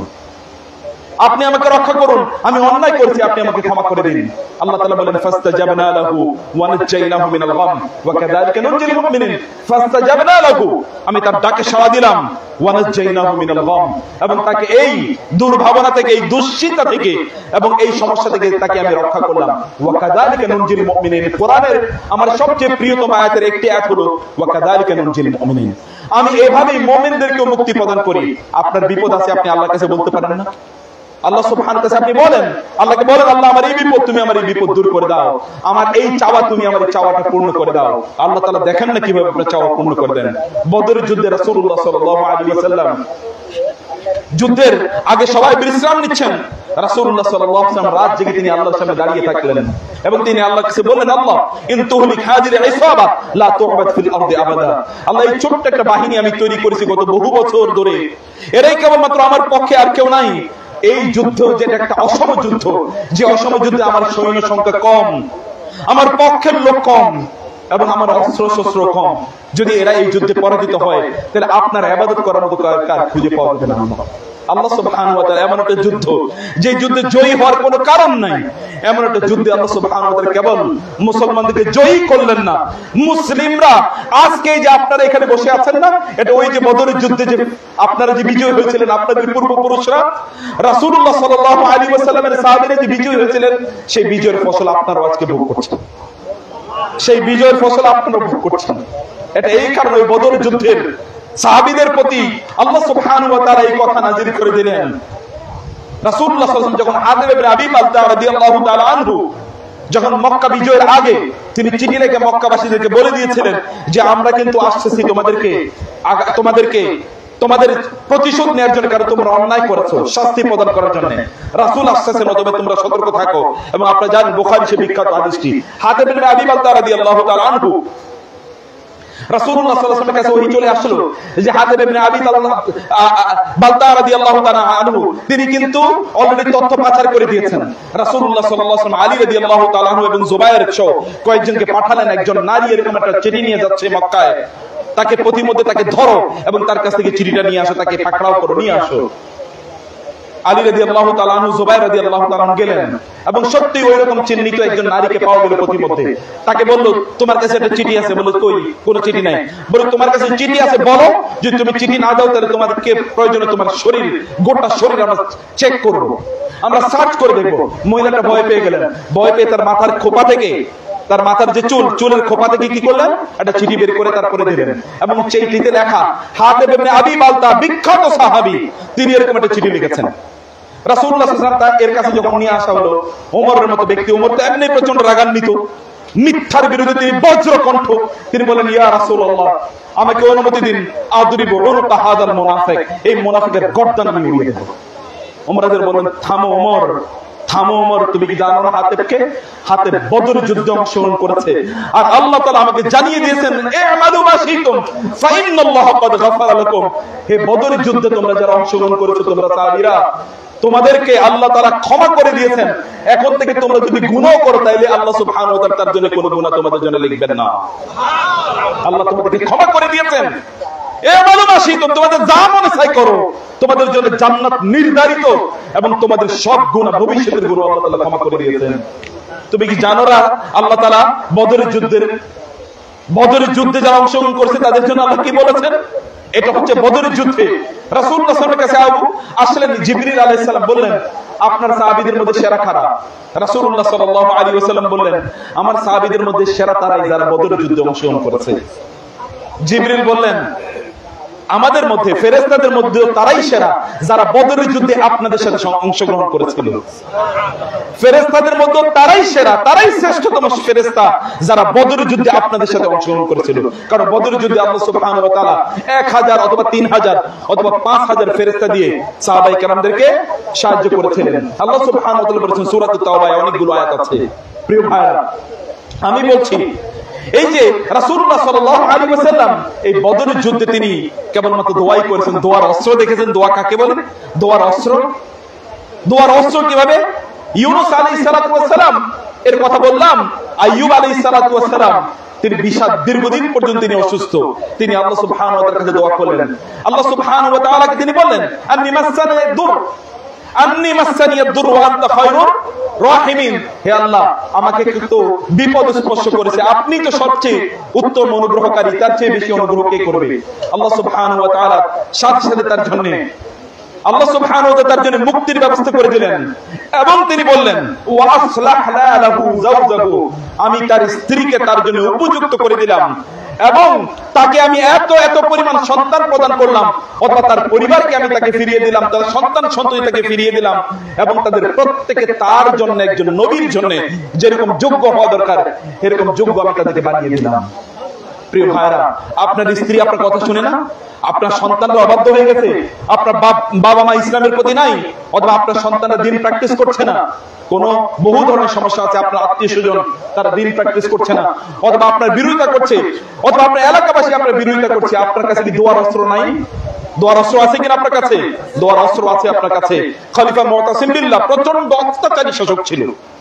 আপনি আমাকে রক্ষা করুন, আমি অন্যায় করেছি, আপনি আমাকে ক্ষমা করে দিন। আল্লাহ তাআলা বলেন ফাস্তাজাবনা লাহু ওয়া নাজাইনাহু মিনাল গাম ওয়া কাযালিকা নুনজিল মুমিনিন। ফাস্তাজাবনা লাহু আমি তার ডাকে সাড়া দিলাম, ওয়া নাজাইনাহু মিনাল গাম এবং তাকে এই দুর্ভাবনা থেকে, এই দুশ্চিন্তা থেকে এবং এই সমস্যা থেকে তাকে আমি রক্ষা করলাম। ওয়া কাযালিকা নুনজিল মুমিনিন, কোরআনের আমার সবচেয়ে প্রিয়তম আয়াতের একটি আয়াত হলো ওয়া কাযালিকা নুনজিল মুমিনিন। আমি এভাবেই মুমিনদেরকে মুক্তি প্রদান করি। আপনার বিপদ আছে, আপনি আল্লাহর কাছে বলতে পারেন না? আল্লাহ সুবহানাহু ওয়া তাআলা আপনি বলেন, আল্লাহকে বলেন আল্লাহ আমার এই বিপদ তুমি আমার এই বিপদ দূর করে দাও, আমার এই চাওয়া তুমি আমার এই চাওয়াটা পূর্ণ করে দাও। আল্লাহ তাআলা দেখেন না কিভাবে আপনার চাওয়া পূর্ণ করে দেন। বদরের যুদ্ধে রাসূলুল্লাহ সাল্লাল্লাহু আলাইহি ওয়াসাল্লাম যুদ্ধের আগে সবাই বিশ্রাম নিচ্ছেন, রাসূলুল্লাহ সাল্লাল্লাহু আলাইহি ওয়াসাল্লাম রাত জেগে তিনি আল্লাহর সামনে দাঁড়িয়ে থাকলেন এবং তিনি আল্লাহর কাছে বললেন আল্লাহ ইন তুহলিক হাযিহি ইসাবা লা তু'বাদ ফিল আরদি আবাদা। আল্লাহ এই ছোট্ট একটা বাহিনী আমি তৈরি করেছি গত বহু বছর ধরে, এরাই কেবলমাত্র আমার পক্ষে, আর কেউ নাই। এই যুদ্ধ যেটা একটা অসম যুদ্ধ, যে অসম যুদ্ধে আমার সৈন্য সংখ্যা কম, আমার পক্ষের লোক কম এবং আমার অস্ত্র শস্ত্র কম, যদি এরা এই যুদ্ধে পরাজিত হয় তাহলে আপনার ইবাদত করার মতো কার খুঁজে পাওয়া যাবে না। আল্লাহ সুবহানাহু ওয়া তাআলা এমন একটা যুদ্ধ, যে যুদ্ধে জয়ী হওয়ার কোনো কারণ নাই, এমন একটা যুদ্ধে আল্লাহ সুবহানাহু ওয়া তাআলা কেবল মুসলমানদেরকে জয়ী করলেন না, মুসলিমরা আজকে যে আপনারা এখানে বসে আছেন না, এটা ওই যে বদরের যুদ্ধে যে আপনারা যে বিজয় হয়েছিলেন, আপনাদের পূর্বপুরুষরা রাসূলুল্লাহ সাল্লাল্লাহু আলাইহি ওয়াসাল্লামের সাহাবীরা যে বিজয় হয়েছিলেন, সেই বিজয়ের ফসল আপনারা আজকে ভোগ করছেন, সেই বিজয়ের ফসল আপনারা ভোগ করছেন। এটা এই কারণে ওই বদরের যুদ্ধের সাহাবীদের প্রতি আল্লাহ সুবহানাহু ওয়া তাআলা এই কথা নাযিল করে দিলেন। রাসূলুল্লাহ সাল্লাল্লাহু আলাইহি ওয়াসাল্লাম যখন হাতিব ইবনে আবি বালতা রাদিয়াল্লাহু তাআলা আনহু যখন মক্কা বিজয়ের আগে তিনি চিঠি লিখে মক্কাবাসীদেরকে বলে দিয়েছিলেন যে আমরা কিন্তু আসতেছি তোমাদেরকে তোমাদেরকে তোমাদের প্রতিশোধ নেওয়ার জন্য, কারণ তোমরা অন্যায় করেছো, শাস্তি প্রদান করার জন্য রাসূল আসছেন, তবে তোমরা সতর্ক থাকো। এবং আপনারা জানেন বুখারী সে বিখ্যাত হাদিসটি, হাতিব ইবনে আবি বালতা রাদিয়াল্লাহু তাআলা আনহু, রাসূলুল্লাহ সাল্লাল্লাহু আলাইহি ওয়াসাল্লামের কাছে ওহী চলে আসলো যে হাতিব ইবনে আবি বালতা রাদিয়াল্লাহু তাআলা আনহু তিনি কিন্তু অলরেডি তথ্য পাচার করে দিয়েছেন। রাসূলুল্লাহ সাল্লাল্লাহু আলাইহি ওয়াসাল্লাম আলী রাদিয়াল্লাহু তাআলা আনহু এবং জুবায়ের সহ কয়েকজনকে পাঠালেন, একজন নারী এরকম একটা চিঠি নিয়ে যাচ্ছে মক্কায়, তাকে প্রতিমধ্যে তাকে ধরো এবং তার কাছ থেকে চিঠিটা নিয়ে আসো, তাকে পাকড়াও করে নিয়ে আসো। আলী রাদিয়াল্লাহু তাআলা আনহু জুবায়ের রাদিয়াল্লাহু তাআলা আনহু গেলেন এবং সত্যি ওই রকম চিহ্নিত একজন নারীকে পাওয়া গেল প্রতিমধ্যে। তাকে বলল, তোমার কাছে একটা চিঠি আছে? বলল, কই, কোনো চিঠি নাই। বলল, তোমার কাছে চিঠি আছে বলো, যদি তুমি চিঠি না দাও তাহলে তোমাদেরকে প্রয়োজনে তোমার শরীর, গোটা শরীর আমরা চেক করব, আমরা সার্চ করে দেখব। মহিলাটা ভয় পেয়ে গেলেন, ভয় পেয়ে তার মাথার খোপা থেকে, তার মাথার যে চুল, চুলের খোপা থেকে কি করলেন, একটা চিঠি বের করে তারপরে দিলেন এবং চিঠিতে লেখা হাতিব ইবনে আবি বালতা বিখ্যাত সাহাবী, তিনি এরকম একটা চিঠি লিখেছেন। রাসূলুল্লাহ সাল্লাল্লাহু আলাইহি ওয়াসাল্লাম এর কাছে যখন নিয়ে আসা হলো, ওমরের মতো ব্যক্তি, ওমর তো এমনি প্রচন্ড রাগান্বিত, মিথ্যার বিরুদ্ধে তিনি বজ্র কণ্ঠ, তিনি বলেন, ইয়া রাসূলুল্লাহ, আমাকে অনুমতি দিন, আদরিব উনকা হাযাল মুনাফিক, এই মুনাফিকের গর্দান আমি উড়িয়ে দেব। ওমর রাদিয়াল্লাহু বলেন, থামো ওমর, থামো ওমর, তুমি কি জানো না হাতিবকে? হাতিব বদর যুদ্ধে অংশগ্রহণ করেছে, আর আল্লাহ তাআলা আমাকে জানিয়ে দিয়েছেন, ই'মালু মা শি'তুম ফা ইন্নাল্লাহা ক্বাদ গাফারা লাকুম। হে বদর যুদ্ধে তোমরা যারা অংশগ্রহণ করেছো, তোমরা সাহাবীরা, তোমাদেরকে আল্লাহ তাআলা ক্ষমা করে দিয়েছেন। এখন থেকে তোমরা যদি গুনাহ করো তাহলে আল্লাহ সুবহানাহু ওয়া তাআলা তার জন্য কোনো গুনাহ তোমাদের জন্য লিখবেন না। আল্লাহ তোমাদেরকে ক্ষমা করে দিয়েছেন। ই'মালু মা শি'তুম, তোমাদের যা মনে চায় করো, তোমাদের জন্য জান্নাত নির্ধারিত এবং তোমাদের সব গুনাহ, ভবিষ্যতের গুনাহ আল্লাহ তাআলা ক্ষমা করে দিয়েছেন। তুমি কি জানো না আল্লাহ তাআলা বদরের যুদ্ধের বদরের যুদ্ধে যারা অংশগ্রহণ করেছে তাদের জন্য আল্লাহ কি বলেছেন? এটা হচ্ছে বদরের যুদ্ধে রাসূলুল্লাহ সাল্লাল্লাহু আলাইহি ওয়াসাল্লামের কাছে আসলেন জিবরিল আলাইহিস সালাম, বললেন, আপনার সাহাবীদের মধ্যে সেরা কারা? রাসূলুল্লাহ সাল্লাল্লাহু আলাইহি ওয়াসাল্লাম বললেন, আমার সাহাবীদের মধ্যে সেরা তারাই যারা বদরের যুদ্ধে অংশগ্রহণ করেছে। জিবরিল বললেন, আমাদের মধ্যে ফেরেশতাদের মধ্যে তারাই সেরা যারা বদরের যুদ্ধে আপনাদের সাথে অংশগ্রহণ করেছিল। ফেরেশতাদের মধ্যে তারাই সেরা, তারাই শ্রেষ্ঠতম ফেরেশতা যারা বদরের যুদ্ধে আপনাদের সাথে অংশগ্রহণ করেছিল। কারণ বদরের যুদ্ধে আল্লাহ সুবহানাহু ওয়া তাআলা এক হাজার অথবা তিন হাজার অথবা পাঁচ হাজার ফেরেশতা দিয়ে সাহাবায়ে কেরামদেরকে সাহায্য করেছিলেন। আল্লাহ সুবহানাহু ওয়া তাআলা বলেছেন সূরাতুত তাওবায় অনেকগুলো আয়াত আছে। প্রিয় ভাইরা, আমি বলছি এই যে রাসূলুল্লাহ সাল্লাল্লাহু আলাইহি ওয়াসাল্লাম এই বদরের যুদ্ধে তিনি কেবলমাত্র দোয়াই করেছেন। দোয়ার অস্ত্র দেখেছেন, দোয়া কাকে বলে? দোয়ার অস্ত্র। দোয়ার অস্ত্র কিভাবে? ইউনূস আলাইহিস সালাতু ওয়াস সালাম এর কথা বললাম, আইয়ুব আলাইহিস সালাতু ওয়াস সালাম তিনি বিশাল দীর্ঘদিন পর্যন্ত তিনি অসুস্থ, তিনি আল্লাহ সুবহানাহু ওয়া তাআলার কাছে দোয়া করলেন। আল্লাহ সুবহানাহু ওয়া তাআলাকে তিনি বললেন, আন্নী মাসানি দুর আন্নী মাসানি দুর ওয়া আনতা খায়রুর রাহিমিন, হে আল্লাহ, আমাকে কিন্তু বিপদ স্পর্শ করেছে, আপনি তো সবচেয়ে উত্তম অনুগ্রহকারী, তার চেয়ে বেশি অনুগ্রহ কে করবে? আল্লাহ সুবহানাহু ওয়া তাআলা সাথে সাথে তার জন্য আল্লাহ সুবহানাহু ওয়া তাআলা তার জন্য মুক্তির ব্যবস্থা করে দিলেন এবং তিনি বললেন, ওয়া আসলাহনা লাহু যাওজাহু, আমি তার স্ত্রীকে তার জন্য উপযুক্ত করে দিলাম এবং তাকে আমি এত এত পরিমাণ সন্তান প্রদান করলাম, অথবা তার পরিবারকে আমি তাকে ফিরিয়ে দিলাম, তার সন্তান সন্ততি তাকে ফিরিয়ে দিলাম এবং তাদের প্রত্যেকে তার জন্য একজন নবীর জন্য যেরকম যোগ্য হওয়া দরকার এরকম যোগ্য আমি তাদেরকে বানিয়ে দিলাম। প্রিয় ভাইরা, আপনার স্ত্রী আপনার কথা শুনে না, আপনার সন্তানরা অবাধ্য হয়ে গেছে, আপনার বাবা মা ইসলামের প্রতি নাই, অথবা আপনার সন্তানরা দিন প্র্যাকটিস করছে না, কোন বহু ধরনের সমস্যা আছে, আপনার আত্মীয় স্বজন তারা দিন প্র্যাকটিস করছে না, অথবা আপনার বিরোধিতা করছে, অথবা আপনার এলাকাবাসী আপনার বিরোধিতা করছে, আপনার কাছে কি দোয়ার অস্ত্র নাই? দোয়ার অস্ত্র আছে কিনা আপনার কাছে? দোয়ার অস্ত্র আছে আপনার কাছে। খলিফা মুতাসিম বিল্লাহ প্রচন্ড অত্যাচারী শাসক ছিল,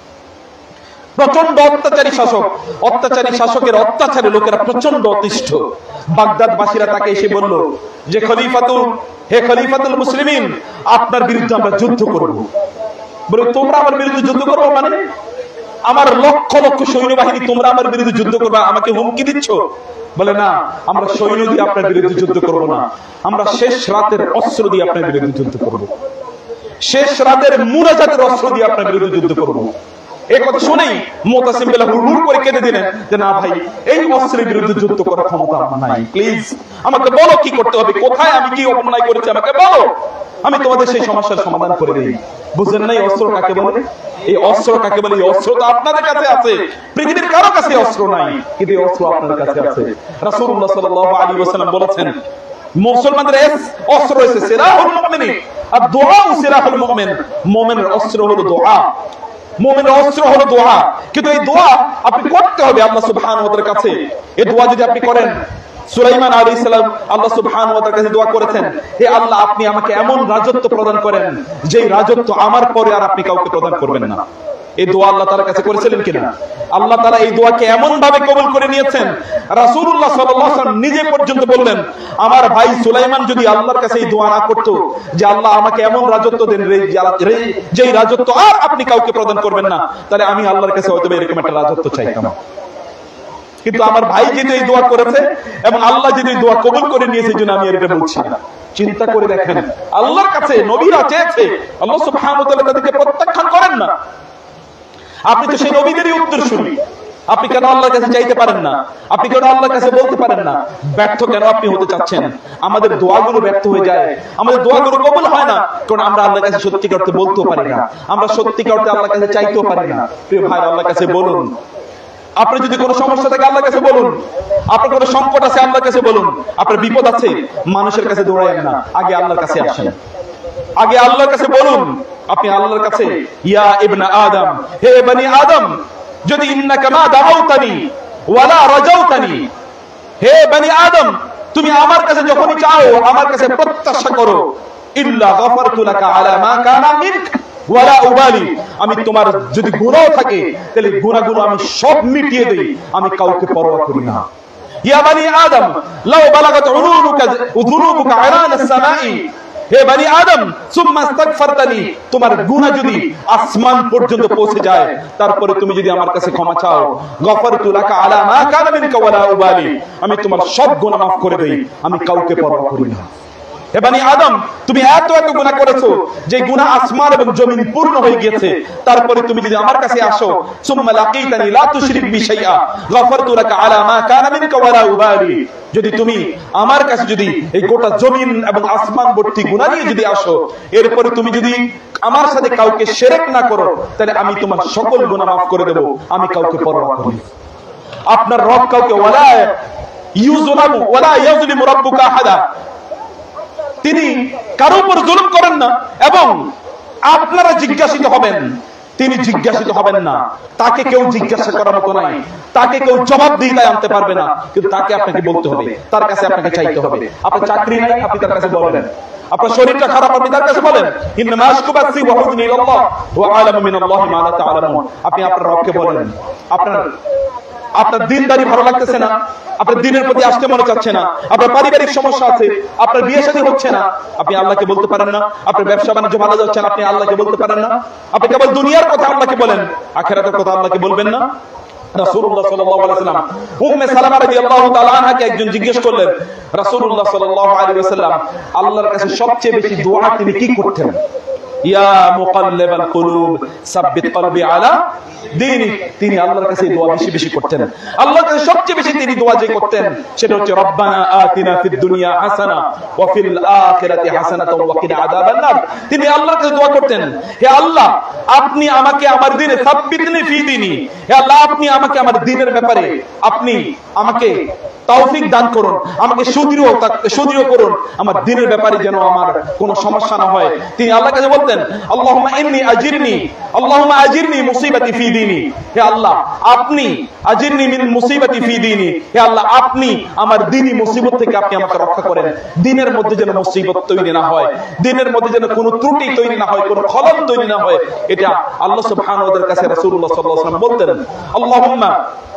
প্রচন্ড অত্যাচারী শাসক, অত্যাচারী শাসকের অত্যাচারে লোকেরা প্রচন্ড অতিষ্ঠ। বাগদাদবাসীরা তাকে এসে বলল যে খলিফাতুল হে খলিফাতুল মুসলিমিন, আপনার বিরুদ্ধে আমরা যুদ্ধ করব। বলে, তোমরা আমার বিরুদ্ধে যুদ্ধ করবো মানে? আমার লক্ষ লক্ষ সৈন্যবাহিনী, তোমরা আমার বিরুদ্ধে যুদ্ধ করবা, আমাকে হুমকি দিচ্ছ? বলে, না, আমরা সৈন্য দিয়ে আপনার বিরুদ্ধে যুদ্ধ করব না, আমরা শেষ রাতের অস্ত্র দিয়ে আপনার বিরুদ্ধে যুদ্ধ করব, শেষ রাতের মুনাজাতের অস্ত্র দিয়ে আপনার বিরুদ্ধে যুদ্ধ করব। এই কথা শুনেই মুতাসিম বিল্লাহ হুড় করে কেঁদে দিলেন যে, না ভাই, এই অস্ত্রের বিরুদ্ধে যুদ্ধ করার ক্ষমতা আমার নাই, প্লিজ আমাকে বলো কি করতে হবে, কোথায় আমি কি অন্যায় করেছি আমাকে বলো, আমি তোমাদের সেই সমস্যার সমাধান করে দেই। বুঝলেন না এই অস্ত্র কাকে বলে? এই অস্ত্র কাকে বলে? এই অস্ত্র তো আপনাদের কাছে আছে, পৃথিবীর কারো কাছে অস্ত্র নাই, কিন্তু এই অস্ত্র আপনাদের কাছে আছে। রাসূলুল্লাহ সাল্লাল্লাহু আলাইহি ওয়াসাল্লাম বলেছেন, মুসলমানদের অস্ত্র রয়েছে সিলাহুল মুমিনি, আর দোয়া সিলাহুল মুমিন। মুমিনের অস্ত্র হলো দোয়া, মুমিনের অস্ত্র হলো দোয়া। কিন্তু এই দোয়া আপনি করতে হবে আল্লাহ সুবহানাহু ওয়া তাআলার কাছে। এই দোয়া যদি আপনি করেন, সুলাইমান আলাইহিস সালাম আল্লাহ সুবহানাহু ওয়া তাআলার কাছে দোয়া করেছেন, হে আল্লাহ আপনি আমাকে এমন রাজত্ব প্রদান করেন যে রাজত্ব আমার পরে আর আপনি কাউকে প্রদান করবেন না। এই দোয়া আল্লাহ তাআলার কাছে করেছিলেন কিনা? আল্লাহ তাআলা এই দোয়াকে এমন ভাবে কবুল করে নিয়েছেন, রাসূলুল্লাহ সাল্লাল্লাহু আলাইহি ওয়াসাল্লাম নিজে পর্যন্ত বললেন, আমার ভাই সুলাইমান যদি আল্লাহর কাছে এই দোয়া না করত যে আল্লাহ আমাকে এমন রাজত্ব দেন যে রাজত্ব আর আপনি কাউকে প্রদান করবেন না, তাহলে আমি আল্লাহর কাছে হয়তো এরকম একটা রাজত্ব চাইতাম। কিন্তু আমার ভাই যেহেতু এই দোয়া করেছে এবং আল্লাহ যদি এই দোয়া কবুল করে নিয়েছে, জন্য আমি এটা বলছি না। চিন্তা করে দেখেন, আল্লাহর কাছে নবীরা চেয়েছে, আল্লাহ সুবহানাহু ওয়া তাআলা তাদেরকে প্রত্যাখ্যান করেন না। আপনি তো সেই নবীদেরই উত্তরসূরি, আপনি কেন আল্লাহর কাছে চাইতে পারেন না? আপনি কেন আল্লাহর কাছে বলতে পারেন না? ব্যর্থ কেন আপনি হতে চাচ্ছেন? আমাদের দোয়াগুলো ব্যর্থ হয়ে যায়, আমাদের দোয়াগুলো কবুল হয় না, কারণ আমরা আল্লাহর কাছে সত্যিকার অর্থে বলতেও পারি না, আমরা সত্যিকার অর্থে আল্লাহর কাছে চাইতেও পারি না। প্রিয় ভাই, আল্লাহর কাছে বলুন। আপনি যদি কোনো সমস্যা থাকে আল্লাহর কাছে বলুন, আপনার কোনো সংকট আছে আল্লাহর কাছে বলুন, আপনার বিপদ আছে মানুষের কাছে দৌড়ায়েন না, আগে আল্লাহর কাছে আসেন, আগে আল্লাহর কাছে বলুন। আপনি আল্লাহর কাছে, ইয়া ইবনা আদম, হে বনি আদম, যদি ইন্নাকা মা দাউতানি ওয়ালা রাজাউতানি, হে বনি আদম তুমি আমার কাছে যখনই চাও, আমার কাছে প্রত্যাশা করো, ইল্লা গফারতু লাকা আলা মা কানা মিনক ওয়ালা উবালি, আমি তোমার যদি গুনাহ থাকে তাহলে গুনাহগুলো আমি সব মিটিয়ে দেই, আমি কাউকে পরোয়া করি না। ইয়া বনি আদম লাউ বালাগাত উনুনুকা উযুনুবুকা আরানাস সামাই, হে বনি আদম সুম্মা ইস্তাগফারতানি, তোমার গুনাহ যদি আসমান পর্যন্ত পৌঁছে যায়, তারপরে তুমি যদি আমার কাছে ক্ষমা চাও, গফারতু লাকা আলা মা কানা মিনকা ওয়ালা উবালি, আমি তোমার সব গুনাহ মাফ করে দেই, আমি কাউকে পরোয়া করি না। হে বনি আদম তুমি এত এত গুনাহ করেছো যে গুনাহ আসমান এবং জমিন পূর্ণ হয়ে গিয়েছে, তারপরে তুমি যদি আমার কাছে আসো, সুম্মা লাকিতানি লা তুশরিক বি শাইআ গফারতু লাকা আলা মা কানা মিনকা ওয়ালা উবালি, যদি তুমি আমার কাছে যদি এই গোটা জমিন এবং আসমান ভর্তি গুনাহ নিয়ে যদি আসো, এরপরে তুমি যদি আমার সাথে কাউকে শিরক না করো, তাহলে আমি তোমার সকল গুনাহ মাফ করে দেব, আমি কাউকে পরোয়া করি না। আপনার রব কাউকে ওয়ালা ইউযলামু ওয়ালা ইয়াযলিমু রাব্বুকা আহাদা, তিনি কারো উপর জুলুম করেন না, এবং আপনারা জিজ্ঞাসিত হবেন, তিনি জিজ্ঞাসিত হবেন না, তাকে কেউ জিজ্ঞাসা করার মতো নাই, তাকে কেউ জবাবদিহিতায় আনতে পারবে না, কিন্তু তাকে আপনাকে বলতে হবে, তার কাছে আপনাকে চাইতে হবে। আপনার চাকরি নাই, আপনি তার কাছে বলেন। আপনার শরীরটা খারাপ, আপনি তার কাছে বলেন, ইন্নামা আশকু বাসি ওয়া হুজনি ইলাল্লাহ ওয়া আ'লামু মিনাল্লাহি মা লা তা'লামুন। আপনি আপনার রবকে বলেন, আপনার আপনার দিনদারি ভালো লাগতেছে না, আপনার দিনের প্রতি আসতে মনে চাচ্ছে না, আপনার পারিবারিক সমস্যা আছে, আপনার বিয়ে শাদী হচ্ছে না, আপনি আল্লাহকে বলতে পারেন না। আপনার ব্যবসা বাণিজ্য ভালো যাচ্ছে না, আপনি আল্লাহকে বলতে পারেন না। আপনি কেবল দুনিয়ার কথা আল্লাহকে বলেন, আখিরাতের কথা আল্লাহকে বলবেন না। রাসূলুল্লাহ সাল্লাল্লাহু আলাইহি ওয়াসাল্লাম উম্মে সালামা রাদিয়াল্লাহু তাআলা আনহাকে একজন জিজ্ঞেস করলেন, রাসূলুল্লাহ সাল্লাল্লাহু আলাইহি ওয়াসাল্লাম আল্লাহর কাছে সবচেয়ে বেশি দোয়া তিনি কি করতেন? ইয়া মুকাল্লিবাল কুলুব সাব্বিত কলবি আলা দীনিক, তিনি আল্লাহর কাছে দোয়া বেশি বেশি করতেন। আল্লাহর কাছে সবচেয়ে বেশি তিনি দোয়া যে করতেন সেটা হচ্ছে রব্বানা আতিনা ফিদ দুনিয়া হাসানা ওয়া ফিল আখিরাতি হাসানাতাও ওয়া কিনা আযাবান নার। তিনি আল্লাহর কাছে দোয়া করতেন, হে আল্লাহ আপনি আমাকে আমার দ্বীনে সাব্বিতনি ফি দীনি, হে আল্লাহ আপনি আমাকে আমার দ্বীনের ব্যাপারে আপনি আমাকে তৌফিক দান করুন, আমাকে সুদৃঢ় সুদৃঢ় করুন, আমার দ্বীনের ব্যাপারে যেন আমার কোনো সমস্যা না হয়। তিনি আল্লাহর কাছে বলতেন, আল্লাহুম্মা ইন্নী আজিরনি আল্লাহুম্মা আজিরনি মুসিবাতি ফি দীনি, হে আল্লাহ আপনি আজিরনি মিন মুসিবাতি ফি দীনি, হে আল্লাহ আপনি আমার দ্বীনি মুসিবত থেকে আপনি আমাকে রক্ষা করেন। দ্বীনের মধ্যে যেন মুসিবত তৈরি না হয়, দ্বীনের মধ্যে যেন কোনো ত্রুটি তৈরি না হয়, কোনো খলল তৈরি না হয়, এটা আল্লাহ সুবহানাহু ওয়া তাআলার কাছে রাসূলুল্লাহ সাল্লাল্লাহু আলাইহি ওয়াসাল্লাম বলতেন। আল্লাহুম্মা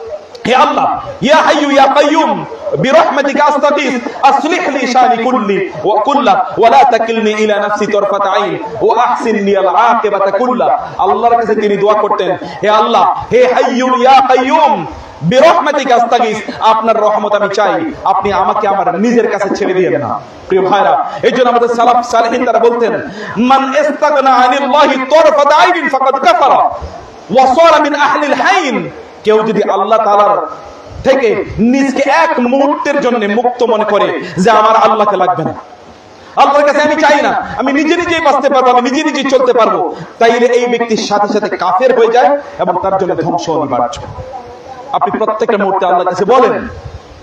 হে আল্লাহ ইয়া হাইয়্যু ইয়া কাইয়্যুম বিরহমাতিকা আস্তাগীস আসলিহ লি শানি কুল্লি ওয়া কুল্লা ওয়া লা তাকিলনি ইলা নাফসি তারফাত আইন ওয়া আহসিন লি আল আকিবাতা কুল্লা। আল্লাহর কাছে তিনি দোয়া করতেন, হে আল্লাহ হে হাইয়্যু ইয়া কাইয়্যুম বিরহমাতিকা আস্তাগীস, আপনার রহমত আমি চাই, আপনি আমাকে আমার নিজের কাছে ছেড়ে দিয়েন না। প্রিয় ভাইরা, এইজন্য আমাদের সালাফ সালেহিন তারা বলতেন, মান ইস্তাগনা আনিল্লাহি তারফাত আইন ফাকাদ কাফারা ওয়া সারা মিন আহলিল হাইন। কেউ যদি আল্লাহ তাআলার থেকে নিজকে এক মুহূর্তের জন্য মুক্ত মনে করে যে আমার আল্লাহকে লাগবে না, আল্লাহর কাছে আমি চাই না, আমি নিজে নিজেই বাঁচতে পারবো, আমি নিজে নিজেই চলতে পারবো, তাইলে এই ব্যক্তির সাথে সাথে কাফের হয়ে যায় এবং তার জন্য ধ্বংস অনিবার্য। আপনি প্রত্যেকটা মুহূর্তে আল্লাহর কাছে বলেন,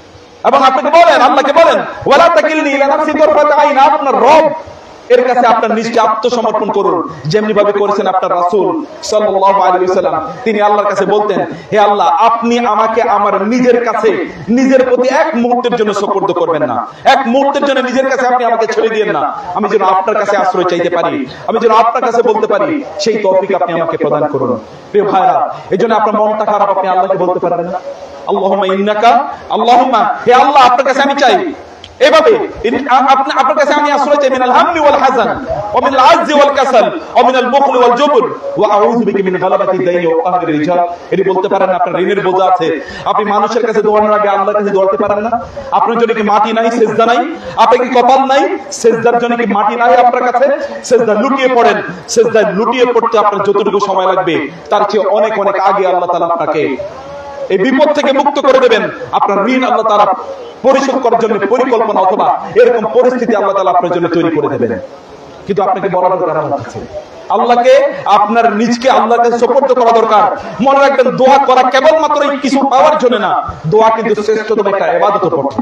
এবং আপনাকে বলেন, আল্লাহকে বলেন ওয়ালা তাকিলনি ইলা নাফসি তারফাতা আইন, আপনার রব এর কাছে আপনার নিজকে আত্মসমর্পণ করুন, যেমনি ভাবে করেছেন আপনার রাসূল সাল্লাল্লাহু আলাইহি ওয়াসাল্লাম। তিনি আল্লাহর কাছে বলতেন, হে আল্লাহ, আপনি আমাকে আমার নিজের কাছে নিজের প্রতি এক মুহূর্তের জন্য সুপর্দ করবেন না, এক মুহূর্তের জন্য নিজের কাছে আপনি আমাকে ছেড়ে দিয়েন না, আমি যেন আপনার কাছে আশ্রয় চাইতে পারি, আমি যেন আপনার কাছে বলতে পারি, সেই তৌফিক আপনি আমাকে প্রদান করুন। প্রিয় ভাইরা, এজন্য আপনার মনটা খারাপ, আপনি আল্লাহকে বলতে পারেন না আল্লাহুম্মা ইন্নাকা, আল্লাহুম্মা, হে আল্লাহ, আপনার কাছে আমি চাই, এভাবে আপনার কাছে আমি আশ্রয় চাই মিনাল হামমি ওয়াল হাযান ওয়া মিনাল আজজি ওয়াল কাসাল ওয়া মিনাল বুখলি ওয়াল জুবন ওয়া আউযু বিকা মিন গালাবাতি দাইনি ওয়া কাহরি রিজাল। এটি বলতে পারেন আপনার ঋণের বোঝা আছে, আপনি মানুষের কাছে দোয়ানোর আগে আল্লাহর কাছে দোয়াতে পারেন না? আপনার জন্য কি মাটি নাই, সিজদা নাই? আপনি কি কপাল নাই? সিজদার জন্য কি মাটি নাই আপনার কাছে? সিজদা লুটিয়ে পড়েন, সিজদায় লুটিয়ে পড়তে আপনার যতটুকু সময় লাগবে তার চেয়ে অনেক অনেক আগে আল্লাহ তাআলা আপনাকে এই বিপদ থেকে মুক্ত করে দেবেন। আপনার ঋণ আল্লাহ তাআলা পরিশোধ করার জন্য পরিকল্পনা অথবা এরকম পরিস্থিতি আল্লাহ তাআলা আপনার জন্য তৈরি করে দেবেন। কিন্তু আপনাকে বলা দরকার আমার কাছে, আল্লাহকে আপনার নিজকে আল্লাহর কাছে সুপর্দ করা দরকার। মনে রাখবেন, দোয়া করা কেবলমাত্র কিছু পাওয়ার জন্য না, দোয়া কিন্তু শ্রেষ্ঠতম একটা ইবাদত পড়ে।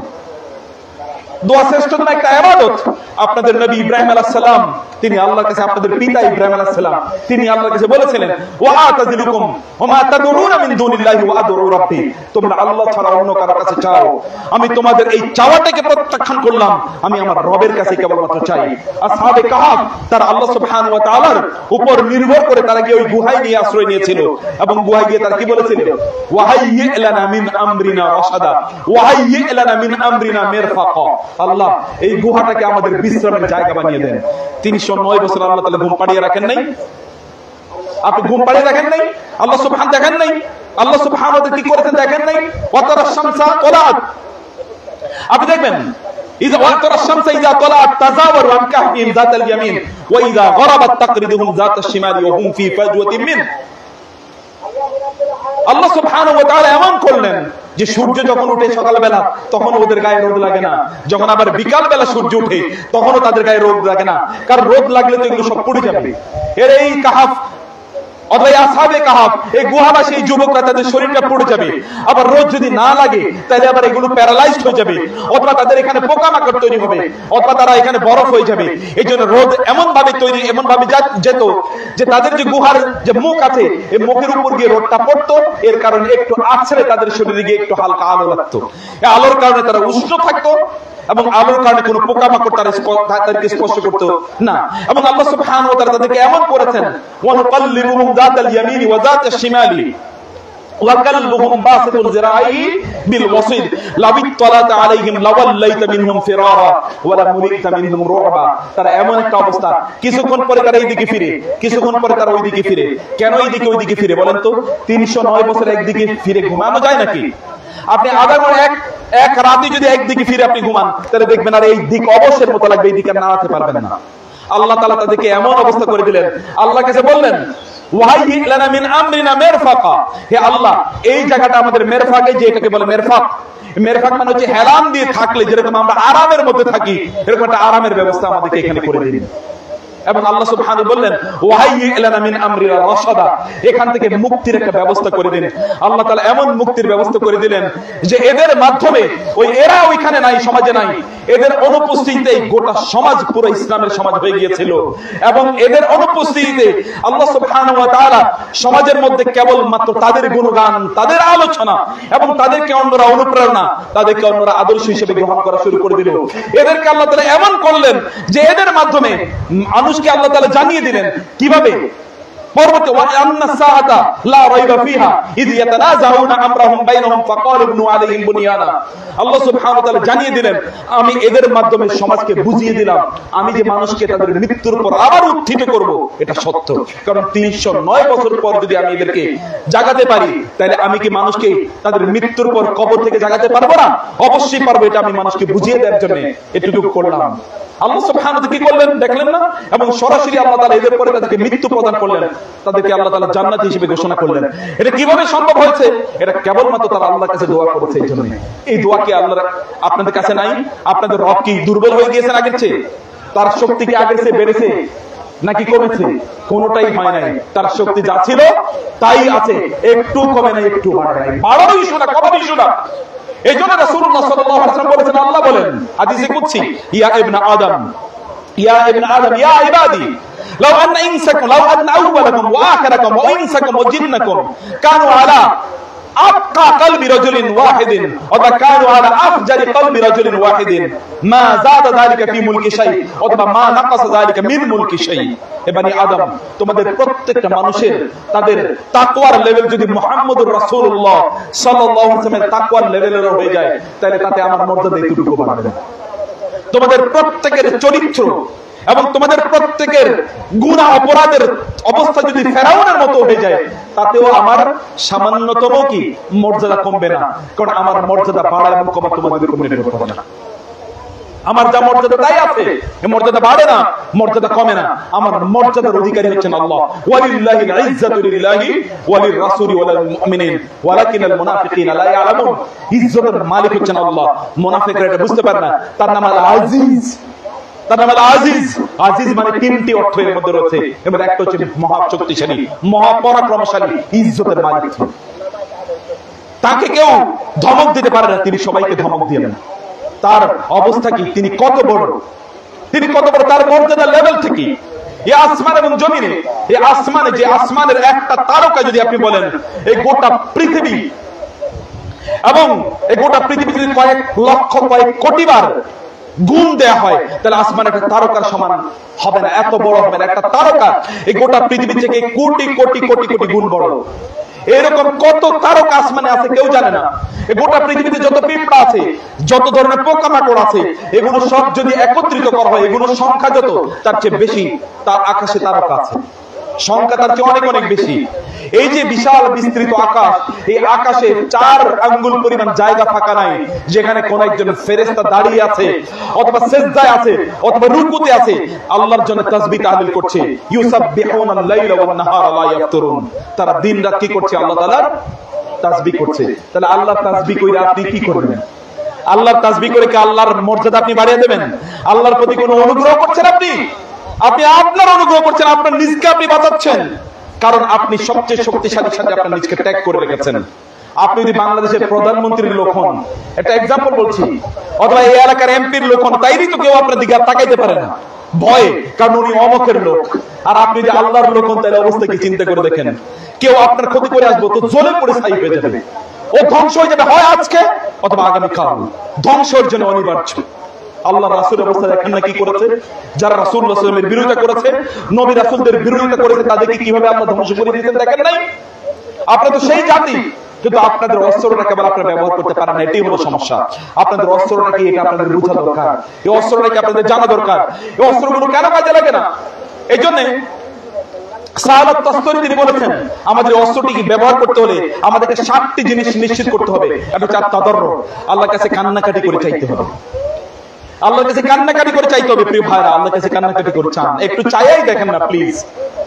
দোয়া শ্রেষ্ঠতম একটা ইবাদত। আপনাদের নবী ইব্রাহিম আলাইহিস সালাম, তিনি আল্লাহর কাছে, আপনাদের পিতা ইব্রাহিম আলাইহিস সালাম, তিনি আল্লাহর কাছে বলেছিলেন, ওয়া আতাজিলুকুম ওয়া মা তাদউনা মিন দুনিল্লাহি ওয়া আদউ রাব্বি, তোমরা আল্লাহ ছাড়া অন্য কারো কাছে চাও, আমি তোমাদের এই চাওয়াটাকে প্রত্যাখ্যান করলাম, আমি আমার রবের কাছে কেবলমাত্র চাই। আসহাবে কাহাফ, তারা আল্লাহ সুবহানাহু ওয়া তাআলার উপর নির্ভর করে তারা গিয়ে ওই গুহায় গিয়ে আশ্রয় নিয়েছিল, এবং গুহায় গিয়ে তারা কি বলেছিল, ওয়া হাইয়্যি লানা মিন আমরিনা রাশাদা ওয়া হাইয়্যি লানা মিন আমরিনা মিরফাকা, আল্লাহ এই গুহাটাকে আমাদের বিশ্রামের জায়গা বানিয়ে দেন। তিনশো নয় বছর আল্লাহ তাআলা ঘুম পাড়িয়ে রাখেন নাই? আপনি ঘুম পাড়িয়ে রাখেন নাই? আল্লাহ সুবহান দেখেন নাই? আল্লাহ সুবহানাহু ওয়া তাআলা কি করেছেন দেখেন নাই? ওয়া তারাশ শামসা তালাত, আপনি দেখবেন, ইযা ওয়া তারাশ শামসা ইযা তালাত তাযাওয়ারু আন কাহফিহিম যাতাল ইয়ামিন ওয়া ইযা গরাবাত তাকরিদুহুম যাতাশ শিমালি ওয়া হুম ফি ফাজওয়াতিন মিন। আল্লাহ সুবহানাহু ওয়া তাআলা এমন করলেন যে সূর্য যখন উঠে সকালবেলা তখন ওদের গায়ে রোদ লাগে না, যখন আবার বিকাল বেলা সূর্য উঠে তখনও তাদের গায়ে রোদ লাগে না, কারণ রোদ লাগলে তো এগুলো সব পুড়ে যাবে। এর এই কাহাফ অথবা আসহাবে কাহাফ, এই গুহাবাসী এই যুবকরা তাদের শরীরটা পুড়ে যাবে, আবার রোদ যদি না লাগে তাহলে আবার এগুলো প্যারালাইজড হয়ে যাবে, অথবা তাদের এখানে পোকামাকড় তৈরি হবে, অথবা তারা এখানে বরফ হয়ে যাবে। এই জন্য রোদ এমন ভাবে তৈরি, এমন ভাবে যেত যে তাদের যে গুহার যে মুখ আছে, এই মুখের উপর গিয়ে রোদটা পড়তো, এর কারণে একটু আছড়ে তাদের শরীরে গিয়ে একটু হালকা আলো লাগতো, এই আলোর কারণে তারা উষ্ণ থাকতো, এবং আলোর কারণে কোনো পোকামাকড় তাদেরকে স্পর্শ করতো না। এবং আল্লাহ সুবহানাহু ওয়া তাআলা তাদেরকে এমন করেছেন, ওয়া নুকাল্লিবুহুম যাতাল ইয়ামিনি ওয়া যাতাশ শিমালি ওয়া কালবুহুম বাসিতুন যিরাঈ বিল ওয়াসিদ লাউ ইত্তালাতা আলাইহিম লাওয়াল্লাইতা মিনহুম ফিরারা ওয়া লামুলিতা মিনহুম রুবা। তারা এমন একটা অবস্থা, কিছুক্ষণ পরে তারা এইদিকে ফিরে, কিছুক্ষণ পরে তারা ওইদিকে ফিরে। কেন এইদিকে ওইদিকে ফিরে বলেন তো? তিনশো নয় বছর একদিকে ফিরে ঘুমানো যায় নাকি? আপনি আধা ঘন্টা এক এক রাতে যদি একদিকে ফিরে আপনি ঘুমান, তাহলে দেখবেন আর এই দিক অবশ্যের মতো লাগবে, এই দিকে নাড়াতে পারবেন না। আল্লাহ তাআলা তাদেরকে এমন অবস্থা করে দিলেন, আল্লাহর কাছে বললেন, ওয়াহাইয়্যি লানা মিন আমরিনা মিরফাকা, হে আল্লাহ এই জায়গাটা আমাদের মিরফাকে, যে এটাকে বলে মিরফাক, মিরফাক মানে হচ্ছে হেলান দিয়ে থাকলে যেরকম আমরা আরামের মধ্যে থাকি, এরকম একটা আরামের ব্যবস্থা আমাদেরকে এখানে করে দিন। এবং আল্লাহ সুবহানাহু বললেন, ওয়াহাইয়্যি লানা মিন আমরিনা রাশাদা, এখান থেকে মুক্তির একটা ব্যবস্থা করে দিন। আল্লাহ তাআলা এমন মুক্তির ব্যবস্থা করে দিলেন যে এদের মাধ্যমে, ওই এরা ওইখানে নাই, সমাজে নাই, এদের অনুপস্থিতিতে গোটা সমাজ পুরো ইসলামের সমাজ হয়ে গিয়েছিল। এবং এদের অনুপস্থিতিতে আল্লাহ সুবহানাহু ওয়া তাআলা সমাজের মধ্যে কেবল মাত্র তাদের গুণগান, তাদের আলোচনা এবং তাদেরকে অন্যরা অনুপ্রেরণা, তাদেরকে অন্যরা আদর্শ হিসেবে গ্রহণ করা শুরু করে দিল। এদেরকে আল্লাহ তাআলা এমন করলেন যে এদের মাধ্যমে মানুষকে আল্লাহ তাআলা জানিয়ে দিলেন কিভাবে পরবর্তী ওয়া আন্না সাআতা লা রাইবা ফিহা ইয ইয়াতানাজাউনা আমরাহুম বাইনহুম ফাকাল ইবনু আলাইহিম বুনিয়ানা। আল্লাহ সুবহানাহু ওয়া তাআলা জানিয়ে দিলেন, আমি এদের মাধ্যমে সমাজকে বুঝিয়ে দিলাম আমি যে মানুষকে তাদের মৃত্যুর পর আবার উত্থিত করব, এটা সত্য। কারণ তিনশো নয় বছর পর যদি আমি এদেরকে জাগাতে পারি, তাহলে আমি কি মানুষকে তাদের মৃত্যুর পর কবর থেকে জাগাতে পারবো না? অবশ্যই পারবো। এটা আমি মানুষকে বুঝিয়ে দেওয়ার জন্য এটুকু করলাম। আল্লাহ সুবহানাহু ওয়া তাআলা কি করলেন দেখলেন না? এবং সরাসরি আল্লাহ তাআলা এদের পরে তাদেরকে মৃত্যু প্রদান করলেন, তাদেরকে আল্লাহ তাআলা জান্নাতি হিসেবে ঘোষণা করলেন। এটা কিভাবে সম্ভব হয়েছে? এটা কেবলমাত্র তারা আল্লাহর কাছে দোয়া করেছে। এই জন্য এই দোয়া কি আল্লাহর আপনাদের কাছে নাই? আপনাদের রব কি দুর্বল হয়ে গিয়েছেন আগের চেয়ে? তার শক্তি কি আগের চেয়ে বেড়েছে নাকি কমেছে? কোনটাই হয় নাই। তার শক্তি যা ছিল তাই আছে, একটু কমে নাই, একটু বাড়ে নাই। বাড়ার ইস্যু না, কমার ইস্যু না। এই জন্য রাসূলুল্লাহ সাল্লাল্লাহু আলাইহি ওয়াসাল্লাম বলেছেন, আল্লাহ বলেন হাদিসে কুদসি, ইয়া ইবনে আদম ইয়া ইবনে আদম ইয়া ইবাদি লাউ আন্না ইনসাকুম লাউ আন্না আউওয়ালাকুম ওয়া আখিরাকুম ওয়া ইনসাকুম ওয়া জিন্নাকুম কানু আলা আবকা কলবি রাজুলিন ওয়াহিদিন ওয়া কানু আলা আফজারি কলবি রাজুলিন ওয়াহিদিন মা যাদা যালিকা ফি মুলকি শাই অথবা মা নাকাসা যালিকা মিন মুলকি শাই। হে বনি আদম, তোমাদের প্রত্যেকটা মানুষের তাদের তাকওয়ার লেভেল যদি মুহাম্মদুর রাসূলুল্লাহ সাল্লাল্লাহু আলাইহি ওয়াসাল্লামের তাকওয়ার লেভেলের হয়ে যায়, তাহলে তাতে আমার মর্যাদা একটুকু বাড়বে না। তোমাদের প্রত্যেকের চরিত্র এবং তোমাদের প্রত্যেকের গুনাহ অপরাধের অবস্থা যদি ফেরাউনের মতো হয়ে যায়, তাতেও আমার সামান্যতম কি মর্যাদা কমবে না। কারণ আমার মর্যাদা বাড়া এবং কমা তোমাদের উপর নির্ভর করে না। আমার যা মর্যাদা তাই আছে, এই মর্যাদা বাড়ে না, মর্যাদা কমে না। আমার মর্যাদার অধিকারী হচ্ছেন আল্লাহ। ওয়ালিল্লাহিল ইজ্জাতু লিল্লাহি ওয়ালির রাসূলি ওয়ালিল মুমিনিন ওয়ালাকিনাল মুনাফিকিনা লা ইয়ালামুন। ইজ্জতের মালিক হচ্ছেন আল্লাহ, মুনাফিকরা এটা বুঝতে পারে না। তার নাম আল আজিজ, তার নাম আল আজিজ। আজিজ মানে তিনটি অর্থ এর মধ্যে রয়েছে। এর মধ্যে একটা হচ্ছে মহা শক্তিশালী, মহা পরাক্রমশালী, ইজ্জতের মালিক। তাকে কেউ ধমক দিতে পারে না, তিনি সবাইকে ধমক দিয়েন। তার অবস্থা কি, তিনি কত বড়, তিনি কত বড়, তার মর্যাদা লেভেল থেকে এই আসমান এবং জমিনে, এই আসমানে যে আসমানের একটা তারকা যদি আপনি বলেন এই গোটা পৃথিবী এবং এই গোটা পৃথিবী যদি কয়েক লক্ষ কয়েক কোটি বার গুণ দেয়া হয়, তাহলে আসমান একটা তারকার সমান হবে না, এত বড় হবে না। একটা তারকা এই গোটা পৃথিবী থেকে কোটি কোটি কোটি কোটি গুণ বড়। এরকম কত তারকা আসমানে আছে কেউ জানে না। এই গোটা পৃথিবীতে যত পিঁপড়া আছে, যত ধরনের পোকামাকড় আছে, এগুলো সব যদি একত্রিত করা হয়, এগুলোর সংখ্যা যত, তার চেয়ে বেশি তার আকাশে তারকা আছে, সংখ্যা তার চেয়ে অনেক অনেক বেশি। এই যে বিশাল বিস্তৃত আকাশ, এই আকাশে চার আঙ্গুল পরিমাণ জায়গা ফাঁকা নাই যেখানে কোন একজন ফেরেশতা দাঁড়িয়ে আছে অথবা সিজদায় আছে অথবা রুকুতে আছে, আল্লাহর জন্য তাসবিহ তাহলিল করছে। ইউসাববিহুনাল লাইলা ওয়ান নাহারা লা ইয়াফতুরুন। তারা দিন রাত কি করছে? আল্লাহ তাআলার তাসবিহ করছে। তাহলে আল্লাহর তাসবিহ কইরা আপনি কি করবেন? আল্লাহর তাসবিহ করে কি আল্লাহর মর্যাদা আপনি বাড়িয়ে দেবেন? আল্লাহর প্রতি কোনো অনুগ্রহ করছেন আপনি? আপনি আপনার অনুগ্রহ করছেন, আপনার নিজকে আপনি বাঁচাচ্ছেন। কারণ আপনি সবচেয়ে শক্তিশালীর সাথে আপনার নিজকে ট্যাগ করে রেখেছেন। আপনি যদি বাংলাদেশের প্রধানমন্ত্রীর লোক হন, একটা এক্সাম্পল বলছি, অথবা এই এলাকার এমপির লোক হন, তাইরই তো কেউ আপনার দিকে তাকাইতে পারে না ভয়ে, কারণ উনি অমকের লোক। আর আপনি যদি আল্লাহর লোক হন, তাহলে অবস্থা কি চিন্তা করে দেখেন। কেউ আপনার ক্ষতি করে আসবো তো জ্বলে পড়ে ছাই হয়ে যাবে, ও ধ্বংস হয়ে যাবে, হয় আজকে অথবা আগামীকাল, ধ্বংসের জন্য অনিবার্য। আল্লাহ রাসূলের অবস্থা দেখেন না কি করেছে? যারা রাসূলুল্লাহ সাল্লাল্লাহু আলাইহি ওয়াসাল্লামের বিরোধিতা করেছে, নবী রাসূলদের বিরোধিতা করেছে, তাদেরকে কিভাবে আল্লাহ ধ্বংস করে দিয়েছেন দেখেন নাই? আপনারা তো সেই জাতি, কিন্তু আপনাদের অস্ত্রটা কেবল আপনারা ব্যবহার করতে পারেন না, এটাই হলো সমস্যা। আপনাদের অস্ত্রটা কি, এটা আপনাদের বোঝা দরকার। এই অস্ত্রটা কি আপনাদের জানা দরকার। এই অস্ত্রগুলো কেন কাজে লাগে না? এই জন্য সাহাবাত তাসতারি তিনি বলেছেন, আমাদের অস্ত্রটিকে ব্যবহার করতে হলে আমাদেরকে সাতটি জিনিস নিশ্চিত করতে হবে। একটা হচ্ছে তাদাররু, আল্লাহর কাছে কান্নাকাটি করে চাইতে হবে। আল্লাহর কাছে কান্নাকাটি করে চাইতে হবে। প্রিয় ভাইরা, আল্লাহর কাছে কান্নাকাটি করে চান, একটু চাইয়াই দেখেন না প্লিজ,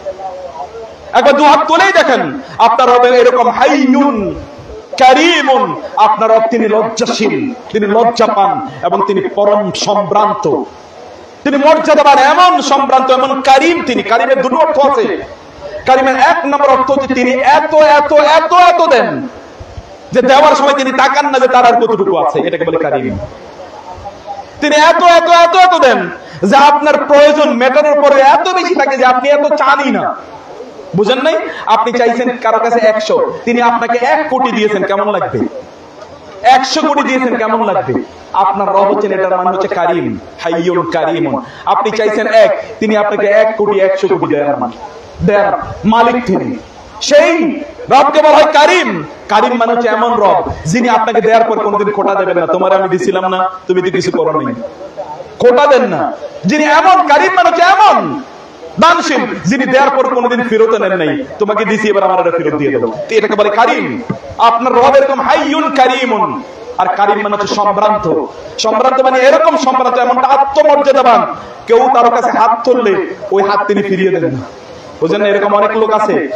একবার দু হাত তুলেই দেখেন। আপনার হবে এরকম হাইয়ুন কারীমুন, আপনার রব তিনি লজ্জাশীল, তিনি লজ্জা পান এবং তিনি পরম সম্ভ্রান্ত, তিনি মর্যাদাবান, এমন সম্ভ্রান্ত, এমন কারীম। তিনি কারীমের দুটো অর্থ আছে। কারীমের এক নম্বর অর্থ হচ্ছে তিনি এত এত এত এত দেন যে দেওয়ার সময় তিনি তাকান না যে তার আর কতটুকু আছে, এটাকে বলে কারীম। তিনি এত এত এত এত দেন যে আপনার প্রয়োজন মেটানোর পরে এত বেশি থাকে যে আপনি এত চানই না। বুঝেন নাই? আপনি চাইছেন কারো কাছে একশো, তিনি আপনাকে এক কোটি দিয়েছেন, কেমন লাগবে? একশো কোটি দিয়েছেন, কেমন লাগবে? আপনার রব হচ্ছেন, এটার মানে হচ্ছে কারীম, হাইয়ুন কারীমুন। আপনি চাইছেন এক, তিনি আপনাকে এক কোটি একশো কোটি দেয়ার মানে দেয়ার মালিক তিনি। সেই রবকে বলা হয় কারীম। কারীম মানে হচ্ছে এমন রব যিনি আপনাকে দেওয়ার পর কোনোদিন খোটা দেবেন না। তোমার আমি দিছিলাম না, তুমি তো কিছু করো নাই, খোটা দেন না। যিনি এমন কারীম মানে হচ্ছে এমন দানশীল, যিনি দেওয়ার পর কোনোদিন ফেরত নেন নাই, তোমাকে দিছি এবার আমার এটা ফেরত দিয়ে দেবো, এটাকে বলে কারীম। আপনার রব এরকম হাইয়ুন কারীমুন। আর কারীম মানে হচ্ছে সম্ভ্রান্ত। সম্ভ্রান্ত মানে এরকম সম্ভ্রান্ত, এমনটা আত্মমর্যাদাবান, কেউ তার কাছে হাত তুললে ওই হাত তিনি ফিরিয়ে দেন না। বুঝেন না? এরকম অনেক লোক আছে,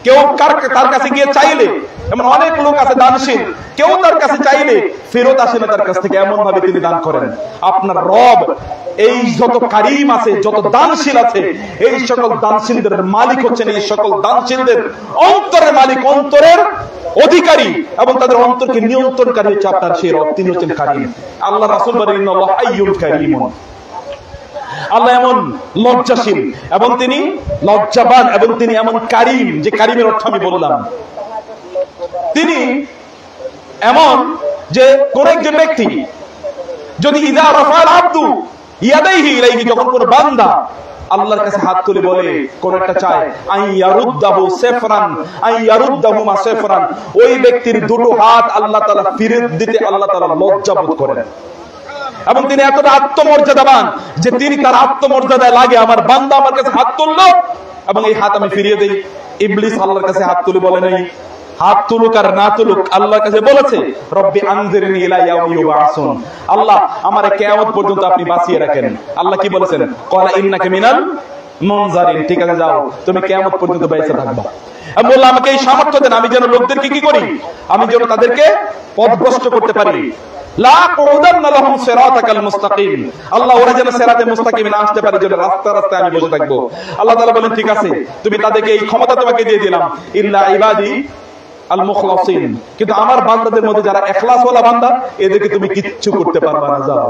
কেউ তার কাছে গিয়ে চাইলে, এমন অনেক লোক আছে দানশীল, কেউ তার কাছে চাইলে ফেরত আসে না তার কাছ থেকে, এমন ভাবে তিনি দান করেন। আপনার রব এই যত কারিম আছে, যত দানশীল আছে, এই সকল দানশীলদের মালিক হচ্ছেন, এই সকল দানশীলদের অন্তরের মালিক, অন্তরের অধিকারী, এবং তাদের অন্তরকে নিয়ন্ত্রণকারী হচ্ছে আপনার সেই রব, তিনি হচ্ছেন কারিম। আল্লাহ রাসূল বলেন ইন্নাল্লাহা হাইয়ুন কারীমুন, আল্লাহ এমন লজ্জাশীল এবং তিনি লজ্জাবান, এবং তিনি এমন কারিম, যে কারিমের অর্থ আমি বললাম। তিনি এমন যে কোন একজন ব্যক্তি যদি ইযা রাফাল আব্দু ইয়াদাইহি ইলাইহি, যখন কোন বান্দা আল্লাহর কাছে হাত তুলে বলে কোন একটা চায়, আই ইয়ারুদ্দাহু সাফরান আই ইয়ারুদ্দাহু মা সাফরান, ওই ব্যক্তির দুটো হাত আল্লাহ তাআলা ফিরিয়ে দিতে আল্লাহ তাআলা লজ্জা বোধ করেন। এবং তিনি এতটা আত্মমর্যাদাবান যে তিনি তার আত্মমর্যাদায় লাগে, আমার বান্দা আমার কাছে হাত তুললো এবং এই হাত আমি ফিরিয়ে দেই। ইবলিস আল্লাহর কাছে হাত তুলে বলে নাই, হাত তুলুক আর না তুলুক, আল্লাহর কাছে বলেছে রব্বি আনজিরনি ইলা ইয়াউমি ইউবআসুন, আল্লাহ আমারে কিয়ামত পর্যন্ত আপনি বাঁচিয়ে রাখেন। আল্লাহ কি বলেছেন? ক্বালা ইন্নাকা মিনাল মুনজারিন, ঠিক আছে যাও, তুমি কিয়ামত পর্যন্ত বেঁচে থাকবা। আমি বললাম আমাকে এই সামর্থ্য দেন, আমি যেন লোকদেরকে কি করি, আমি যেন তাদেরকে পথভ্রষ্ট করতে পারি। লা কুদান্না লাহুম সিরাতাকাল মুস্তাকিম, আল্লাহ ওরা যেন সিরাতে মুস্তাকিমে না আসতে পারে, যেন রাস্তা রাস্তায় আমি বসে থাকবো। আল্লাহ তাআলা বলেন ঠিক আছে, তুমি তাদেরকে এই ক্ষমতা তোমাকে দিয়ে দিলাম, ইল্লা ইবাদি আল মুখলাসিন, কিন্তু আমার বান্দাদের মধ্যে যারা ইখলাসওয়ালা বান্দা, এদেরকে তুমি কিচ্ছু করতে পারবে না, যাও।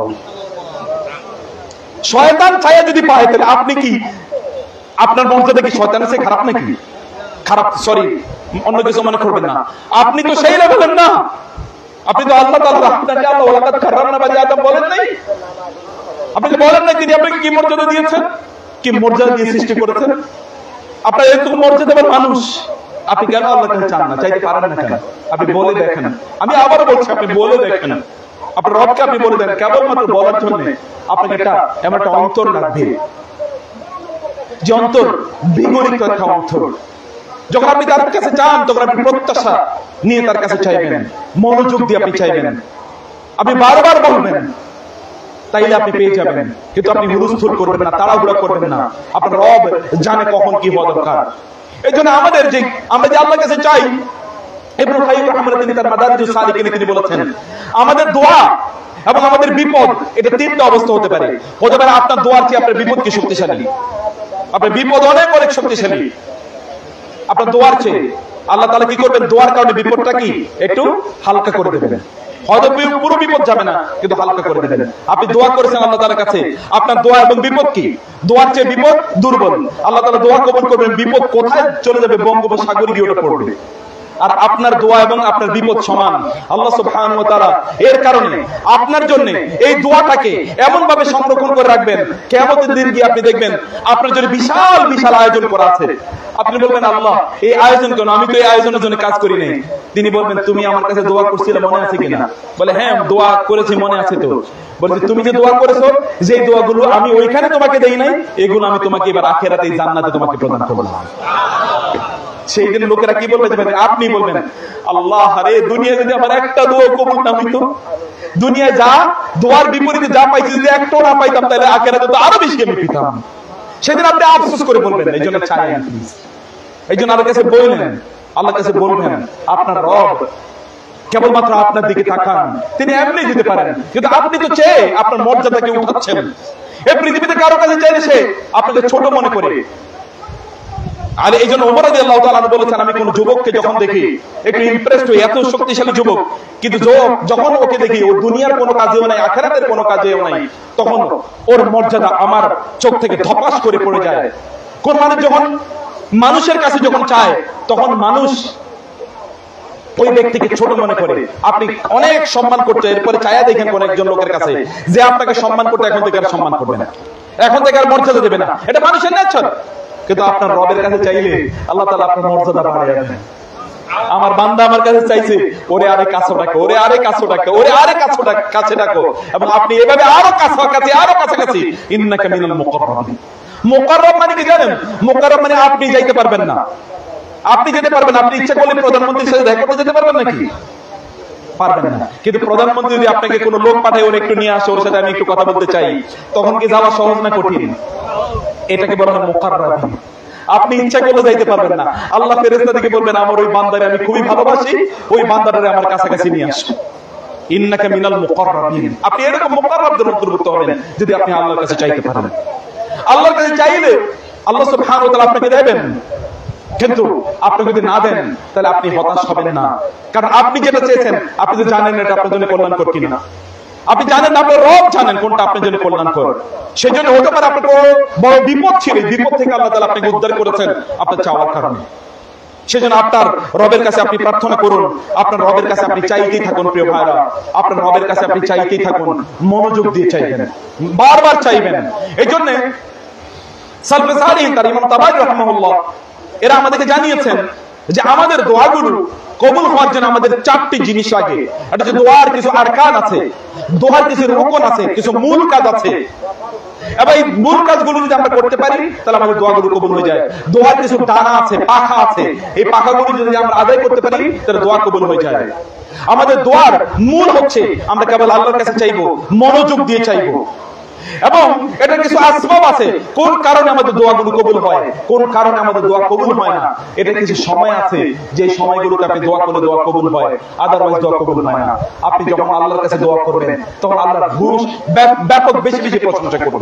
শয়তান ছায়া যদি পায়, তাহলে আপনি কি, আপনার মর্যাদা কি শয়তানের চেয়ে খারাপ নাকি? খারাপ, সরি অন্য কিছু মনে করবেন না, আপনি তো সেই লেভেলের না, আপনি তো আল্লাহ তাআলা আপনাকে আল্লাহ ওয়ালাকাদ কাররামনা বানি আদম বলেন নাই? আপনি তো বলেন নাই তিনি আপনাকে কি মর্যাদা দিয়েছেন, কি মর্যাদা দিয়ে সৃষ্টি করেছেন? আপনার এত মর্যাদাবান মানুষ, আপনি কেন আল্লাহর কাছে চান না, চাইতে পারেন না কেন? আপনি বলে দেখেন, আমি আবার বলছি, আপনি বলে দেখেন, আপনার রবকে আপনি বলে দেন, কেবলমাত্র বলার জন্য আপনাকে একটা এমন একটা অন্তর লাগবে, যে অন্তর বিগড়িত একটা অন্তর। যখন আপনি তার কাছে চান, তখন আপনি প্রত্যাশা নিয়ে তার কাছে চাইবেন, মনোযোগ দিয়ে আপনি চাইবেন, আপনি বারবার বলবেন, তাইলে আপনি পেয়ে যাবেন। কিন্তু আপনি হুলস্থুল করবেন না, তাড়াহুড়া করবেন না, আপনার রব জানে কখন কি হওয়া দরকার। এই জন্য আমাদের যে আমরা যে আল্লাহর কাছে চাই, ইবনে কাইয়্যিম রাহিমাহুল্লাহ তিনি তার মাদারিজুস সালিকিনে তিনি বলেছেন, আমাদের দোয়া এবং আমাদের বিপদ, এটা তিনটা অবস্থা হতে পারে। হতে পারে আপনার দোয়ার চেয়ে আপনার বিপদ কি শক্তিশালী, আপনার বিপদ অনেক অনেক শক্তিশালী আপনার দোয়ার চেয়ে। আল্লাহ তাআলা কি করবেন, দোয়ার কারণে বিপদটা কি একটু হালকা করে দেবেন। হয়তো পুরো বিপদ যাবে না, কিন্তু হালকা করে দেবেন। আপনি দোয়া করেছেন আল্লাহ তাআলার কাছে, আপনার দোয়া এবং বিপদ কি, দোয়ার চেয়ে বিপদ দুর্বল, আল্লাহ তাআলা দোয়া কবুল করবেন, বিপদ কোথায় চলে যাবে, বঙ্গোপসাগরে গিয়ে ওটা পড়বে। আর আপনার দোয়া এবং আপনার বিপদ সমান আল্লাহ সুবহানাহু ওয়া তাআলা এর কারণে আপনার জন্য এই দোয়াটাকে এমন ভাবে সংরক্ষণ করে রাখবেন, কিয়ামতের দিন গিয়ে আপনি দেখবেন আপনার জন্য বিশাল বিশাল আয়োজন করা আছে। আপনি বলবেন আল্লাহ এই আয়োজন কেন, আমি তো এই আয়োজনের জন্য কাজ করি নাই। তিনি বলবেন তুমি আমার কাছে দোয়া করছিলে মনে আছে কিনা? বলে হ্যাঁ দোয়া করেছি মনে আছে। তো বলছে তুমি যে দোয়া করেছো, যে দোয়াগুলো আমি ওইখানে তোমাকে দেই নাই, এগুলো আমি তোমাকে এবার আখিরাতে জান্নাতে তোমাকে প্রদান করব। সেই দিন লোকেরা কি বলবে, আপনি বলবেন আল্লাহ রে দুনিয়া যদি আমার একটা দোয়া কবুল না হইতো, দুনিয়ায় যা দোয়ার বিপরীতে যা পাইছি যদি একটাও না পাইতাম, তাহলে আখিরাতে তো আরো বেশি আমি পেতাম। সেদিন আপনি আফসোস করে বলবেন। এই জন্য চাই, এই জন্য আল্লাহর কাছে বললেন, আল্লাহর কাছে বলবেন আপনার রব কেবলমাত্র আপনার দিকে তাকান, তিনি এমনি দিতে পারেন, কিন্তু আপনি তো চেয়ে আপনার মর্যাদাকে উঠাচ্ছেন। এই পৃথিবীতে কারো কাছে চাইলে সে আপনাকে ছোট মনে করে। আর এই জন্য ওমর রাদিয়াল্লাহু তাআলা বলেছেন, আমি কোন যুবককে যখন দেখি একটু ইমপ্রেসড হই, এত শক্তিশালী যুবক, কিন্তু যখন ওকে দেখি ও দুনিয়ার কোনো কাজেও নাই, আখিরাতের কোনো কাজেও নাই, তখন ওর মর্যাদা আমার চোখ থেকে ধপাস করে পড়ে যায়। কোন মানুষ যখন মানুষের কাছে যখন চায়, তখন মানুষ ওই ব্যক্তিকে ছোট মনে করে। আপনি অনেক সম্মান করতে, এরপরে চায়া দেখেন কোন একজন লোকের কাছে যে আপনাকে সম্মান করতে, এখন থেকে আর সম্মান করবে না, এখন থেকে আর মর্যাদা দেবে না, এটা মানুষের নেচার। কিন্তু আপনার রবের কাছে চাইলে আল্লাহ তাআলা আপনার মর্যাদা বাড়ায় দেন। আমার বান্দা আমার কাছে চাইছে, ওরে আরে কাছে ডাকো, ওরে আরে কাছে ডাকো, ওরে আরে কাছে ডাকো, কাছে ডাকো, এবং আপনি এভাবে আরো কাছাকাছি আরো কাছাকাছি। ইন্নাকা মিনাল মুকাররাবিন। মুকাররব মানে কি জানেন? মুকাররব মানে আপনি যাইতে পারবেন না, আপনি যেতে পারবেন, আপনি ইচ্ছা করলে প্রধানমন্ত্রীর সাথে দেখা করতে যেতে পারবেন নাকি? পারবেন না। কিন্তু প্রধানমন্ত্রী যদি আপনাকে কোনো লোক পাঠায়, ওর একটু নিয়ে আসে, ওর সাথে আমি একটু কথা বলতে চাই, তখন কি যাওয়া সহজ না কঠিন? এটাকে বলা হয় মুকাররাবিন। আপনি ইচ্ছা করলে যাইতে পারবেন না। আল্লাহ ফেরেশতাদেরকে বলবেন আমার ওই বান্দারে আমি খুবই ভালোবাসি, ওই বান্দাটারে আমার কাছাকাছি নিয়ে আসো। ইন্নাকা মিনাল মুকাররাবিন, আপনি এরকম মুকাররাবদের অন্তর্ভুক্ত হবেন যদি আপনি আল্লাহর কাছে চাইতে পারেন। আল্লাহর কাছে চাইলে আল্লাহ সুবহানাহু ওয়া তাআলা আপনাকে দেবেন, কিন্তু আপনি যদি না দেন তাহলে আপনি হতাশ হবেন না, কারণ আপনি যেটা চেয়েছেন আপনি তো জানেন এটা আপনার জন্য কল্যাণকর কিনা। আপনি জানেন না, আপনার রব জানেন কোনটা আপনার জন্য কল্যাণকর। সেই জন্য হতে পারে আপনার বড় বিপদ ছিল, বিপদ থেকে আল্লাহ তাআলা আপনাকে উদ্ধার করেছেন আপনার চাওয়ার কারণে। সেজন্য আপনার রবের কাছে আপনি প্রার্থনা করুন, আপনার রবের কাছে আপনি চাইতেই থাকুন। প্রিয় ভাইরা, আপনার রবের কাছে আপনি চাইতেই থাকুন, মনোযোগ দিয়ে চাইবেন, বারবার চাইবেন। এই জন্য সালফে সালিহিন তার ইমাম তাবারি রাহিমাহুল্লাহ এরা আমাদেরকে জানিয়েছেন যে আমাদের দোয়াগুলো কবুল হওয়ার জন্য আমাদের চারটি জিনিস লাগে। এটা হচ্ছে দোয়ার কিছু আরকান আছে, দোয়ার কিছু রুকন আছে, কিছু মূল কাজ আছে। এবার এই মূল কাজগুলো যদি আমরা করতে পারি তাহলে আমাদের দোয়াগুলো কবুল হয়ে যায়। দোয়ার কিছু ডানা আছে, পাখা আছে, এই পাখাগুলো যদি আমরা আদায় করতে পারি তাহলে দোয়া কবুল হয়ে যায়। আমাদের দোয়ার মূল হচ্ছে আমরা কেবল আল্লাহর কাছে চাইবো, মনোযোগ দিয়ে চাইবো। এবং এটার কিছু আসবাব আছে, কোন কারণে আমাদের দোয়াগুলো কবুল হয়, কোন কারণে আমাদের দোয়া কবুল হয় না। এটা কিছু সময় আছে যে সময়গুলোতে আপনি দোয়া করলে দোয়া কবুল হয়, আদারওয়াইজ দোয়া কবুল হয় না। আপনি যখন আল্লাহর কাছে দোয়া করবেন তখন আল্লাহর ঘুষ ব্যাপক বেশি বেশি প্রশংসা করুন,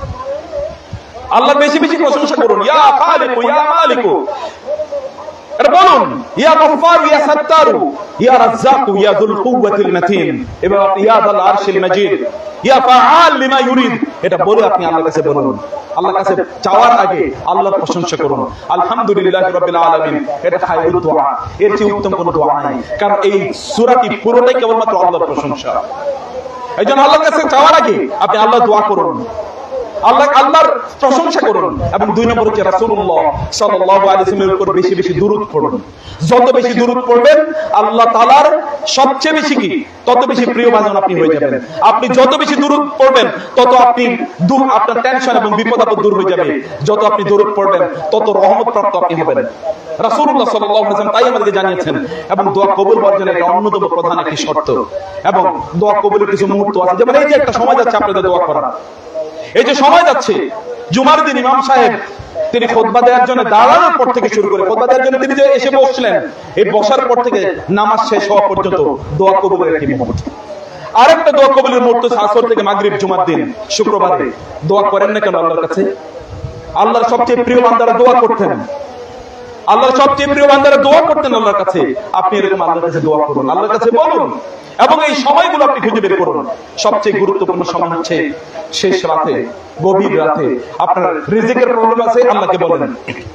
আল্লাহ বেশি বেশি প্রশংসা করুন। ইয়া খালিকু ইয়া মালিকু, এটা বলুন, ইয়া গফফার ইয়া সাত্তারু ইয়া রাজ্জাকু ইয়া যুল কুওয়াতিল মাতিন, এবং ইয়া যাল আরশিল মাজিদ ইয়া ফাআল লিমা ইউরিদ, এটা বলে আপনি আল্লাহর কাছে বলুন। আল্লাহর কাছে চাওয়ার আগে আল্লাহর প্রশংসা করুন, আলহামদুলিল্লাহি রাব্বিল আলামিন। এটা খায়রুদ দোয়া, এর চেয়ে উত্তম কোনো দোয়া নাই, কারণ এই সূরাটি পুরোটাই কেবলমাত্র আল্লাহর প্রশংসা। এইজন্য আল্লাহর কাছে চাওয়ার আগে আপনি আল্লাহ দোয়া করুন, আল্লাহ আল্লাহর প্রশংসা করুন। এবং দুই নম্বর হচ্ছে রাসূলুল্লাহ সাল্লাল্লাহু আলাইহি ওয়াসাল্লামের উপর বেশি বেশি দুরূদ পড়ুন। যত বেশি দুরূদ পড়বেন আল্লাহ তাআলার সবচেয়ে বেশি কি তত বেশি প্রিয় বান্দা আপনি হয়ে যাবেন। আপনি যত বেশি দুরূদ পড়বেন তত আপনি দূর, আপনার টেনশন এবং বিপদ আপদ দূর হয়ে যাবে। যত আপনি দুরূদ পড়বেন তত রহমত প্রাপ্ত আপনি হবেন। রাসূলুল্লাহ সাল্লাল্লাহু আলাইহি ওয়াসাল্লাম তাই আমাদেরকে জানিয়েছেন। এবং দোয়া কবুল হওয়ার জন্য একটা অন্যতম প্রধান একটি শর্ত, এবং দোয়া কবুলের কিছু মুহূর্ত আছে। যেমন এই যে একটা সময় যাচ্ছে আপনাদের দোয়া করার, এই যে সময় যাচ্ছে, জুমার দিন ইমাম সাহেব তিনি খুতবা দেওয়ার জন্য দাঁড়ানোর পর থেকে শুরু করে খুতবা দেওয়ার জন্য তিনি যে এসে বসলেন, এই বসার পর থেকে নামাজ শেষ হওয়া পর্যন্ত দোয়া কবুলের একটি মুহূর্ত। আরেকটা দোয়া কবুলের মুহূর্ত আসর থেকে মাগরিব, জুমার দিন, শুক্রবারে দোয়া করেন না কেন আল্লাহর কাছে? আল্লাহর সবচেয়ে প্রিয় বান্দারা দোয়া করতেন, আল্লাহর সবচেয়ে প্রিয় বান্দারা দোয়া করতেন আল্লাহর কাছে। আপনি এরকম আল্লাহর কাছে দোয়া করুন, আল্লাহর কাছে বলুন, এবং এই সময়গুলো আপনি খুঁজে বের করুন। সবচেয়ে গুরুত্বপূর্ণ সময় হচ্ছে শেষ রাতে, গভীর রাতে। আপনার রিজিকের প্রবলেম আছে, আল্লাহকে বলেন।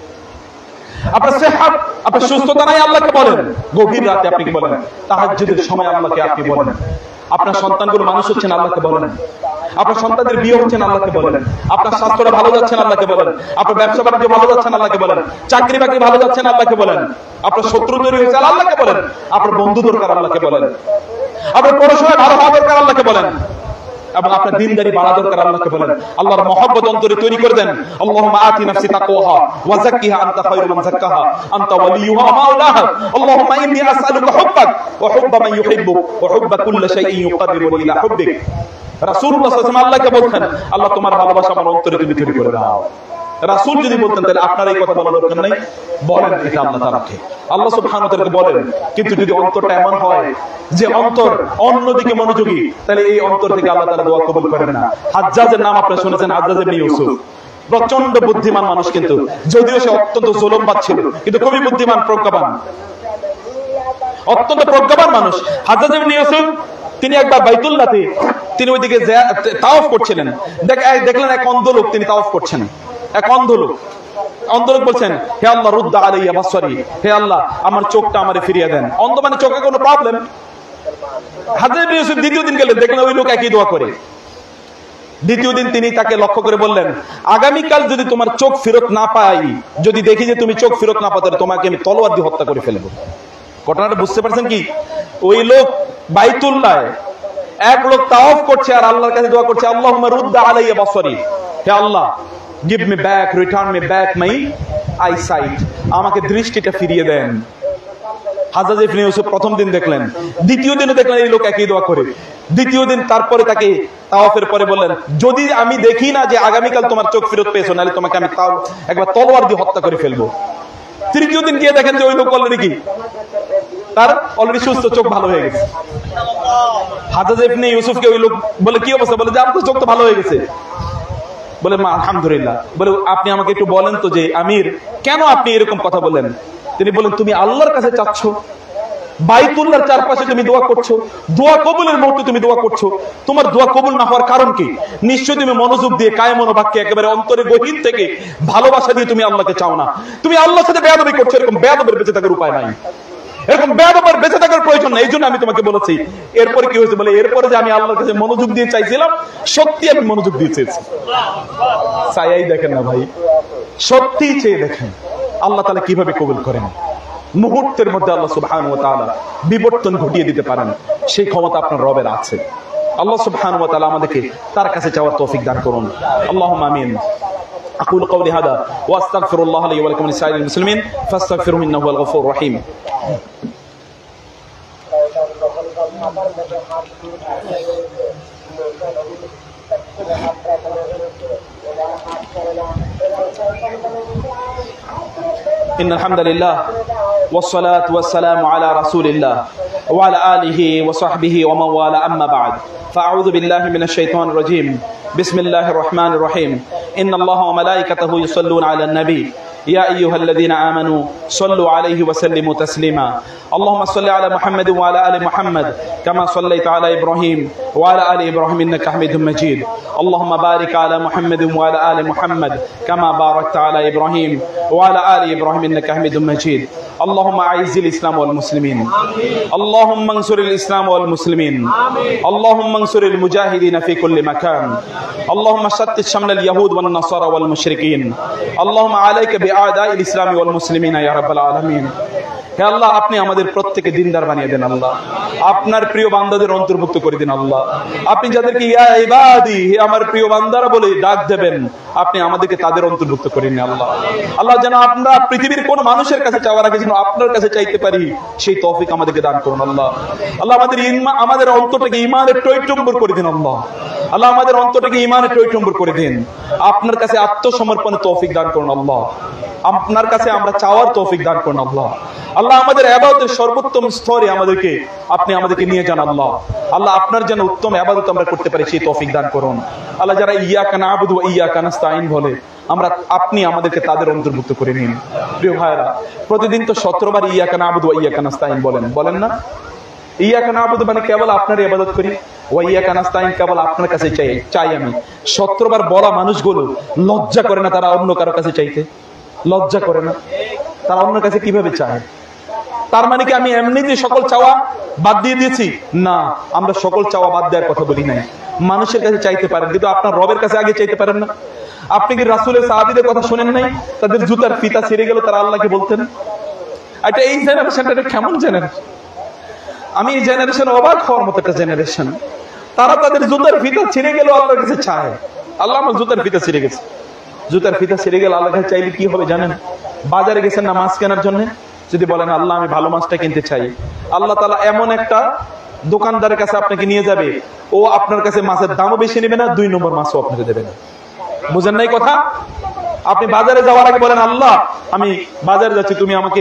আপনার সেহত, আপনার সুস্থতা নাই, আল্লাহকে বলেন। গভীর রাতে আপনি কি বলেন? তাহাজ্জুদের সময় আল্লাহকে আপনি বলেন। আপনার সন্তানগুলো মানুষ হচ্ছেন, আল্লাহকে বলেন। আপনার সন্তানদের বিয়ে হচ্ছেন, আল্লাহকে বলেন। আপনার স্বাস্থ্যটা ভালো যাচ্ছেন, আল্লাহকে বলেন। আপনার ব্যবসা বাণিজ্য ভালো যাচ্ছেন, আল্লাহকে বলেন। চাকরি বাকরি ভালো যাচ্ছেন, আল্লাহকে বলেন। আপনার শত্রু তৈরি হয়েছে, আল্লাহকে বলেন। আপনার বন্ধু দরকার, আল্লাহকে বলেন। আপনার পড়াশোনায় ভালো হওয়া দরকার, আল্লাহকে বলেন। এবং আপনার দিনদারি বাড়া দরকার, আল্লাহকে বলেন। আল্লাহর মহব্বত অন্তরে তৈরি করে দেন। আল্লাহুম্মা আতি নাফসি তাকওয়াহা ওয়া যাক্কিহা আনতা খায়রু মান যাক্কাহা আনতা ওয়ালিয়ুহা ওয়া মাওলাহা। আল্লাহুম্মা ইন্নী আসআলুকা হুব্বাক ওয়া হুব্বা মান ইউহিব্বুক ওয়া হুব্বা কুল্লি শাইইন ইউকাররিবুনি ইলা হুব্বিক। রাসূলুল্লাহ সাল্লাল্লাহু আলাইহি ওয়াসাল্লাম আল্লাহকে বলতেন, আল্লাহ তোমার ভালোবাসা আমার অন্তরে তুমি তৈরি করে দাও। রাসূল যদি বলতেন তাহলে আপনার এই কথা বলার দরকার নাই, বলেন এটা আল্লাহ তাআলাকে, আল্লাহ সুবহানাহু ওয়া তাআলাকে বলেন। কিন্তু যদি অন্তরটা এমন হয় যে অন্তর অন্যদিকে মনোযোগী, তাহলে এই অন্তর থেকে আল্লাহ তাআলা দোয়া কবুল করেন না। হাজ্জাজের নাম আপনারা শুনেছেন, হাজ্জাজ ইবনে ইউসুফ প্রচন্ড বুদ্ধিমান মানুষ, কিন্তু যদিও সে অত্যন্ত জুলুমবাজ ছিল, কিন্তু খুবই বুদ্ধিমান, প্রজ্ঞাবান, অত্যন্ত প্রজ্ঞাবান মানুষ। হাজ্জাজ ইবনে ইউসুফ তিনি একবার বাইতুল্লাহতে তিনি ওইদিকে তাওয়াফ করছিলেন। দেখলেন এক অন্ধ লোক তিনি তাওয়াফ করছেন। এক অন্ধ লোক অন্ধ লোক বলছেন, হে আল্লাহ রুদ্দা আলাইয়া বাসরি, হে আল্লাহ আমার চোখটা আমারে ফিরিয়ে দেন। অন্ধ মানে চোখে কোনো প্রবলেম। হাজ্জাজ ইবনে ইউসুফ দ্বিতীয় দিন গেলেন, দেখলেন ওই লোক একই দোয়া করে। দ্বিতীয় দিন তিনি তাকে লক্ষ্য করে বললেন, আগামীকাল যদি তোমার চোখ ফেরত না পাই, যদি দেখি যে তুমি চোখ ফেরত না পাও, তাহলে তোমাকে আমি তলোয়ার দিয়ে হত্যা করে ফেলবো। ঘটনাটা বুঝতে পারছেন কি? ওই লোক বাইতুল্লাহ এক লোক তাওয়াফ করছে আর আল্লাহর কাছে দোয়া করছে, আল্লাহুম্মা রুদ্দা আলাইয়া বাসরি, হে আল্লাহ give me back, return me back my eyesight, আমাকে দৃষ্টিটা ফিরিয়ে দেন। হাজ্জাজ ইবনে ইউসুফ প্রথম দিন দেখলেন, দ্বিতীয় দিনে দেখলেন এই লোক একই দোয়া করে। দ্বিতীয় দিন তারপরে তাকে তাওয়াফের পরে বললেন, যদি আমি দেখি না যে আগামীকাল তোমার চোখ ফেরত পেয়েছো, নাহলে তোমাকে আমি তাও একবার তলোয়ার দিয়ে হত্যা করে ফেলবো। তৃতীয় দিন গিয়ে দেখেন যে ওই লোক অলরেডি কি তার অলরেডি সুস্থ, চোখ ভালো হয়ে গেছে। হাজ্জাজ ইবনে ইউসুফকে ওই লোক বলে, কি অবস্থা? বলে যে আমার তো চোখ তো ভালো হয়ে গেছে। বলে মা আলহামদুলিল্লাহ। বলে আপনি আমাকে একটু বলেন তো যে আমির, কেন আপনি এরকম কথা বলেন? তিনি বলেন, তুমি আল্লাহর কাছে চাচ্ছ, বাইতুল্লাহর চারপাশে তুমি দোয়া করছো, দোয়া কবুলের মুহূর্তে তুমি দোয়া করছো, তোমার দোয়া কবুল না হওয়ার কারণ কি? নিশ্চয়ই তুমি মনোযোগ দিয়ে কায়ে মনোবাক্যে একেবারে অন্তরে গভীর থেকে ভালোবাসা দিয়ে তুমি আল্লাহকে চাও না। তুমি আল্লাহর সাথে বেয়াদবি করছো, এরকম বেয়াদবের বেঁচে থাকার উপায় নাই, এরকম বেয়াদবের বেঁচে থাকার প্রয়োজন নেই। এই জন্য আমি তোমাকে বলেছি। এরপরে কি হয়েছে? বলে এরপরে যে আমি আল্লাহর কাছে মনোযোগ দিয়ে চাইছিলাম, সত্যি আমি মনোযোগ দিয়ে চেয়েছি। চাইয়াই দেখেন না ভাই, সত্যি চেয়ে দেখেন আল্লাহ তাআলা কিভাবে কবুল করেন। মুহূর্তের মধ্যে আল্লাহ সুবহানাহু ওয়া তাআলা বিবর্তন ঘটিয়ে দিতে পারেন, সেই ক্ষমতা আপনার রবের আছে। আল্লাহ সুবহানাহু ওয়া তাআলা আমাদেরকে তার কাছে যাওয়ার তৌফিক দান করুন। আল্লাহুম্মা আমিন। أقول قولي هذا وأستغفر الله لي ولكم ولسائر المسلمين فاستغفروه إنه هو الغفور الرحيم. إن الحمد لله والصلاة والسلام على رسول الله وعلى آله وصحبه ومن والاه، أما بعد فأعوذ بالله من الشيطان الرجيم. بسم الله الرحمن الرحيم. إن الله وملائكته يصلون على النبي يا أيها الذين آمنوا صلوا عليه وسلموا تسليما. اللهم صل على محمد وعلى آل محمد كما صليت على إبراهيم وعلى آل إبراهيم إنك حميد مجيد. اللهم بارك على محمد وعلى آل محمد كما باركت على إبراهيم وعلى آل إبراهيم إنك حميد مجيد. اللهم أعز الإسلام والمسلمين، اللهم انصر الإسلام والمسلمين، اللهم انصر المجاهدين في كل مكان، اللهم شتت شمل اليهود والنصارى والمشركين، اللهم عليك بأعداء الإسلام والمسلمين يا رب العالمين. হে আল্লাহ, আপনি আমাদের প্রত্যেককে দিনদার বানিয়ে দেন আল্লাহ, আপনার প্রিয় বান্দাদের অন্তর্ভুক্ত করে দিন আল্লাহ। আপনি যাদেরকে ইয়া ইবাদি, হে আমার প্রিয় বান্দারা বলে ডাক দেবেন, আপনি আমাদেরকে তাদের অন্তর্ভুক্ত করে নিন আল্লাহ। আল্লাহ, যেন আমরা পৃথিবীর কোন মানুষের কাছে চাওয়ার আগে যেন আপনার কাছে চাইতে পারি, সেই তৌফিক আমাদেরকে দান করুন আল্লাহ। আল্লাহ, আমাদের আমাদের অন্তরটাকে ঈমানের টইটম্বর করে দিন আল্লাহ। আল্লাহ, আমাদের অন্তরটাকে ঈমানের টইটম্বর করে দিন। আপনার কাছে আত্মসমর্পণের তৌফিক দান করুন আল্লাহ। আপনার কাছে আমরা চাওয়ার তৌফিক দান করুন আল্লাহ। আল্লাহ, আমাদের ইবাদতের সর্বোত্তম স্তরে আমাদেরকে আপনি আমাদেরকে নিয়ে যান আল্লাহ। আল্লাহ, আপনার যেন উত্তম ইবাদত আমরা করতে পারি, সেই তৌফিক দান করুন আল্লাহ। যারা ইয়াকা না'বুদু ওয়া ইয়াকা নাস্তাঈন বলে, আমরা আপনি আমাদেরকে তাদের অন্তর্ভুক্ত করে নিন। প্রিয় ভাইরা, প্রতিদিন তো সতেরো বার ইয়াকা না'বুদু ওয়া ইয়াকা নাস্তাঈন বলেন, বলেন না? ইয়াকা না'বুদু মানে কেবল আপনার ইবাদত করি, ওয়া ইয়াকা নাস্তাঈন কেবল আপনার কাছে চাই চাই আমি। সতেরো বার বলা মানুষগুলো লজ্জা করে না তারা অন্য কারো কাছে চাইতে? লজ্জা করে না? তারা অন্য কাছে কিভাবে চায়? তার মানে কি আমি এমনিতে সকল চাওয়া বাদ দিয়ে দিয়েছি? না, আমরা সকল চাওয়া বাদ দেওয়ার কথা বলি নাই। মানুষের কাছে চাইতে পারেন, কিন্তু আপনার রবের কাছে আগে চাইতে পারেন না। আপনি কি রাসূলের সাহাবীদের কথা শুনেন নাই? তাদের জুতার ফিতা ছিঁড়ে গেল, তারা আল্লাহকে বলতেন। এটা এই জেনারেশনটা কেমন জেনারেশন? আমি এই জেনারেশন অবাক হওয়ার মতো একটা জেনারেশন। তারা তাদের জুতার ফিতা ছিঁড়ে গেল আল্লাহর কাছে চায়, আল্লাহ আমার জুতার ফিতা ছিঁড়ে গেছে। জুতার ফিতা ছিঁড়ে গেল আল্লাহর কাছে চাইলে কি হবে জানেন? বাজারে গেছেন না মাছ কেনার জন্য, যদি বলেন আল্লাহ আমি ভালো মাছটা কিনতে চাই, আল্লাহ তাআলা এমন একটা দোকানদারের কাছে আপনাকে নিয়ে যাবে, ও আপনার কাছে মাছের দামও বেশি নেবে না, দুই নম্বর মাছও আপনাকে দেবে না। বুঝেন নাই কথা? আপনি বাজারে যাওয়ার আগে বলেন আল্লাহ আমি বাজারে যাচ্ছি, তুমি আমাকে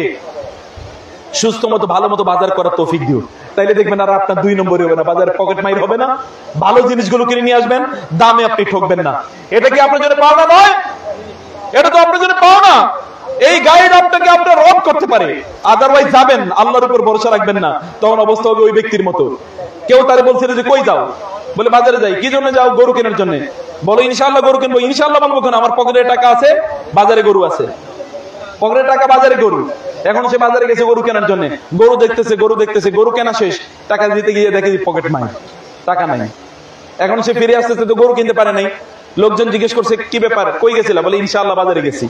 সুস্থ মতো ভালো মতো বাজার করার তৌফিক দিও। তাইলে দেখবেন আর আপনার দুই নম্বরই হবে না, বাজারে পকেট মাইর হবে না, ভালো জিনিসগুলো কিনে নিয়ে আসবেন, দামে আপনি ঠকবেন না। এটা কি আপনার জন্য পাওনা নয়? এটা তো আপনার জন্য পাওনা। এই গাইড আপনাকে আপনার রব করতে পারে, আদারওয়াইজ যাবেন আল্লাহর উপর ভরসা রাখবেন না, তখন অবস্থা হবে ওই ব্যক্তির মতো। কেউ তারে বলছিল যে কই যাও? বলে বাজারে যাই। কি জন্য যাও? গরু কেনার জন্য। বলো ইনশাআল্লাহ গরু কিনবো। ইনশাআল্লাহ বলবো কেন? আমার পকেটে টাকা আছে, বাজারে গরু আছে। পকেটে টাকা, বাজারে গরু। এখন সে বাজারে গেছে গরু কেনার জন্য, গরু দেখতেছে গরু দেখতেছে গরু কেনা শেষ, টাকা দিতে গিয়ে দেখে পকেট মাই, টাকা নাই। এখন সে ফিরে আসতেছে তো গরু কিনতে পারে নাই। লোকজন জিজ্ঞেস করছে কি ব্যাপার, কই গেছিলা? বলে ইনশাআল্লাহ বাজারে গেছি।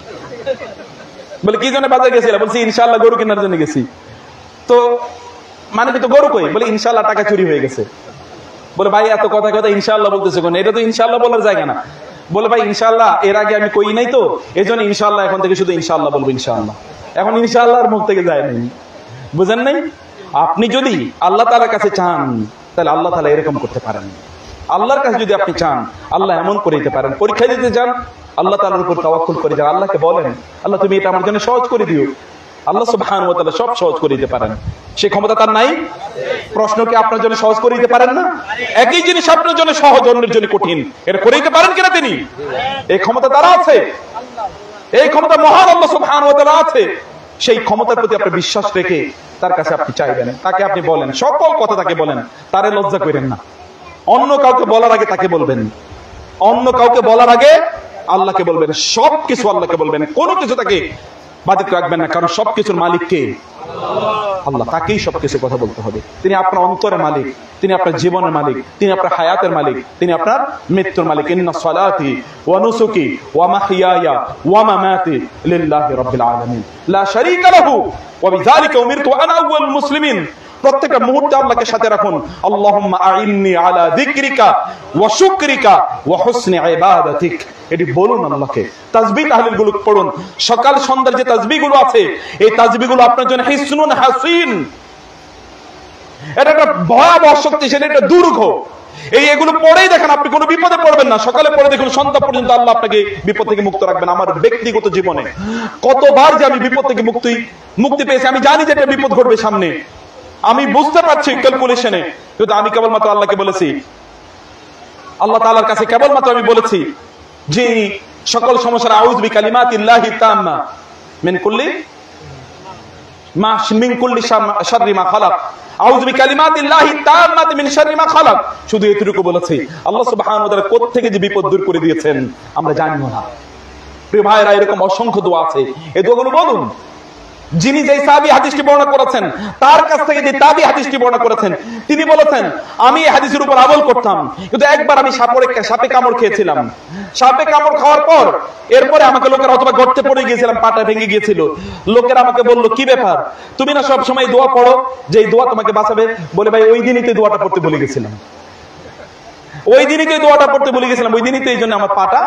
বলে কি জন্য বাজারে গেছিলা? বলছি ইনশাআল্লাহ গরু কেনার জন্য গেছি। তো মানে তো গরু কই? বলে ইনশাআল্লাহ টাকা চুরি হয়ে গেছে। বলে ভাই এত কথা কথা ইনশাআল্লাহ বলতেছে কোন? এটা তো ইনশাআল্লাহ বলার জায়গা না। বলে ভাই ইনশাআল্লাহ এর আগে আমি কই নাই তো, এজন্য ইনশাআল্লাহ এখন থেকে শুধু ইনশাআল্লাহ বলবো। ইনশাআল্লাহ এখন ইনশাআল্লাহর মুখ থেকে যায় নাই। বুঝেন নাই? আপনি যদি আল্লাহ তাআলার কাছে চান, তাহলে আল্লাহ তাআলা এরকম করতে পারেন। আল্লাহর কাছে যদি আপনি চান, আল্লাহ এমন করে দিতে পারেন। পরীক্ষা দিতে চান, আল্লাহ তাআলার উপর তাওয়াক্কুল করে যান, আল্লাহকে বলেন আল্লাহ তুমি এটা আমার জন্য সহজ করে দিও। আল্লাহ সুবহানাহু ওয়া তাআলা সব সহজ করে দিতে পারেন। সেই ক্ষমতা তার নাই? প্রশ্ন কি আপনার জন্য সহজ করে দিতে পারেন না? একই জিনিস আপনার জন্য সহজ, অন্যের জন্য কঠিন, এটা করে দিতে পারেন কিনা তিনি? এই ক্ষমতা তার আছে, এই ক্ষমতা মহান আল্লাহ সুবহানাহু ওয়া তাআলা আছে। সেই ক্ষমতার প্রতি আপনি বিশ্বাস রেখে তার কাছে আপনি চাইবেন, তাকে আপনি বলেন, সকল কথা তাকে বলেন, তারে লজ্জা করেন না। অন্য কাউকে বলার আগে তাকে বলবেন, অন্য কাউকে বলার আগে আল্লাহকে বলবেন, সবকিছু আল্লাহকে বলবেন, কোনো কিছু তাকে বাদ রাখবেন না, কারণ সবকিছুর মালিক কে? আল্লাহ, তাকেই সবকিছু কথা বলতে হবে। তিনি আপনার অন্তরের মালিক, তিনি আপনার জীবনের মালিক, তিনি আপনার হায়াতের মালিক, তিনি আপনার মৃত্যুর মালিক। ইন্না সালাতি ওয়া নুসুকি ওয়া মাহইয়ায়া ওয়া মামাতি লিল্লাহি রাব্বিল আলামিন লা শারীকা লাহু ওয়া বিযালিকা উমিরতু ওয়া আনা আউয়ালুল মুসলিমিন। প্রত্যেকটা মুহূর্তে আল্লাহকে সাথে রাখুন। আল্লাহুম্মা আইন্নি আলা যিকরিকা ওয়া শুকরিকা ওয়া হুসনি ইবাদাতিক, এটি বলুন আল্লাহকে। তাসবিহ তাহলিল গুলো পড়ুন, সকাল সন্ধ্যার যে তাসবিহ গুলো আছে, এই তাসবিহ গুলো আপনার জন্য হিসনুন হাসিন, এটা একটা ভয়াবহ শক্তিশালী একটা দুর্গ। এই এগুলো পড়েই দেখেন আপনি কোনো বিপদে পড়বেন না। সকালে পড়ে দেখুন সন্ধ্যা পর্যন্ত আল্লাহ আপনাকে বিপদ থেকে মুক্ত রাখবেন। আমার ব্যক্তিগত জীবনে কতবার যে আমি বিপদ থেকে মুক্তি মুক্তি পেয়েছি, আমি জানি যে একটা বিপদ ঘটবে সামনে, আমি বুঝতে পারছি ক্যালকুলেশনে, কিন্তু আমি কেবলমাত্র আল্লাহকে বলেছি, আল্লাহ তাআলার কাছে কেবলমাত্র আমি বলেছি যে সকল সমস্যার আউযু বিকালিমাতিল্লাহি তাম্মা মিন কুল্লি মা মিন কুল্লি শাররি মা খালাক, আউযু বিকালিমাতিল্লাহি তাম্মাতি মিন শাররি মা খালাক। শুধু এতটুকু বলেছি। আল্লাহ সুবহানাহু ওয়া তাআলা কোথা থেকে যে বিপদ দূর করে দিয়েছেন আমরা জানিও না। প্রিয় ভাইরা, এরকম অসংখ্য দোয়া আছে, এই দোয়াগুলো বলুন। যিনি যে সাহাবী হাদিসটি বর্ণনা করেছেন, তার কাছ থেকে যে তাবী হাদিসটি বর্ণনা করেছেন, তিনি বলেছেন আমি এই হাদিসের উপর আমল করতাম, কিন্তু একবার আমি সাপে সাপে কামড় খেয়েছিলাম। সাপে কামড় খাওয়ার পর এরপরে আমাকে লোকেরা, অথবা গর্তে পড়ে গিয়েছিলাম, পাটা ভেঙে গিয়েছিল, লোকেরা আমাকে বলল কি ব্যাপার, তুমি না সব সময় দোয়া পড়ো যে এই দোয়া তোমাকে বাঁচাবে? বলে ভাই ওই দিনই তো দোয়াটা পড়তে ভুলে গেছিলাম, ওই দিনই তো দোয়াটা পড়তে ভুলে গেছিলাম, ওই দিনই তো এই জন্য আমার পাটা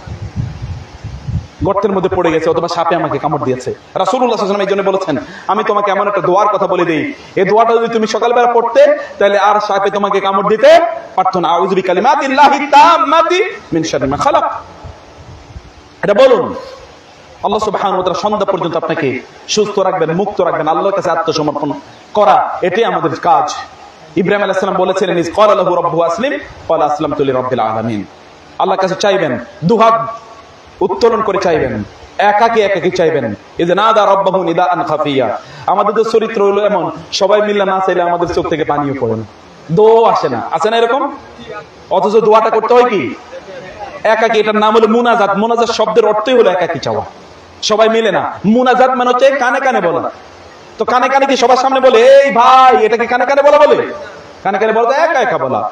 গর্তের মধ্যে পড়ে গেছে, অথবা সাপে আমাকে কামড় দিয়েছে। রাসূলুল্লাহ সাল্লাল্লাহু আলাইহি ওয়াসাল্লাম এই জন্য বলেছেন আমি তোমাকে এমন একটা দোয়ার কথা বলে দেই, এই দোয়াটা যদি তুমি সকালবেলা পড়তে তাহলে আর সাপে তোমাকে কামড় দিতে পারতো না। আউযু বিকালিমাতিল্লাহি তাম্মাতি মিন শাররি মা খালাক, এটা বলুন। আল্লাহ সুবহানাহু ওয়া তাআলা সন্ধ্যা পর্যন্ত আপনাকে সুস্থ রাখবেন, মুক্ত রাখবেন। আল্লাহর কাছে আত্মসমর্পণ করা, এটাই আমাদের কাজ। ইব্রাহিম আলাইহিস সালাম বলেছিলেন ইজ ক্বালা লাহু রাব্বুহু আসলিম ক্বালা আসলামতু লিরাব্বিল আলামিন। আল্লাহর কাছে চাইবেন, দুহাত উত্তোলন করে চাইবেন, একাকে একাকে চাইবেন। ইযা নাদা রাব্বাহু নিদাআন খাফিয়া। আমাদের তো চরিত্র হলো এমন, সবাই মিলে না চাইলে আমাদের চোখ থেকে পানিও পড়ে না, দোয়া আসে না, আছে না এরকম? অথচ দোয়াটা করতে হয় কি একাকি। এটার নাম হলো মুনাজাত। মুনাজাত শব্দের অর্থই হলো একাকি চাওয়া, সবাই মিলে না। মুনাজাত মানে হচ্ছে কানে কানে বলা। তো কানে কানে কি সবার সামনে বলে এই ভাই, এটাকে কানে কানে বলা বলে? কানে কানে বলতে একা একা বলা।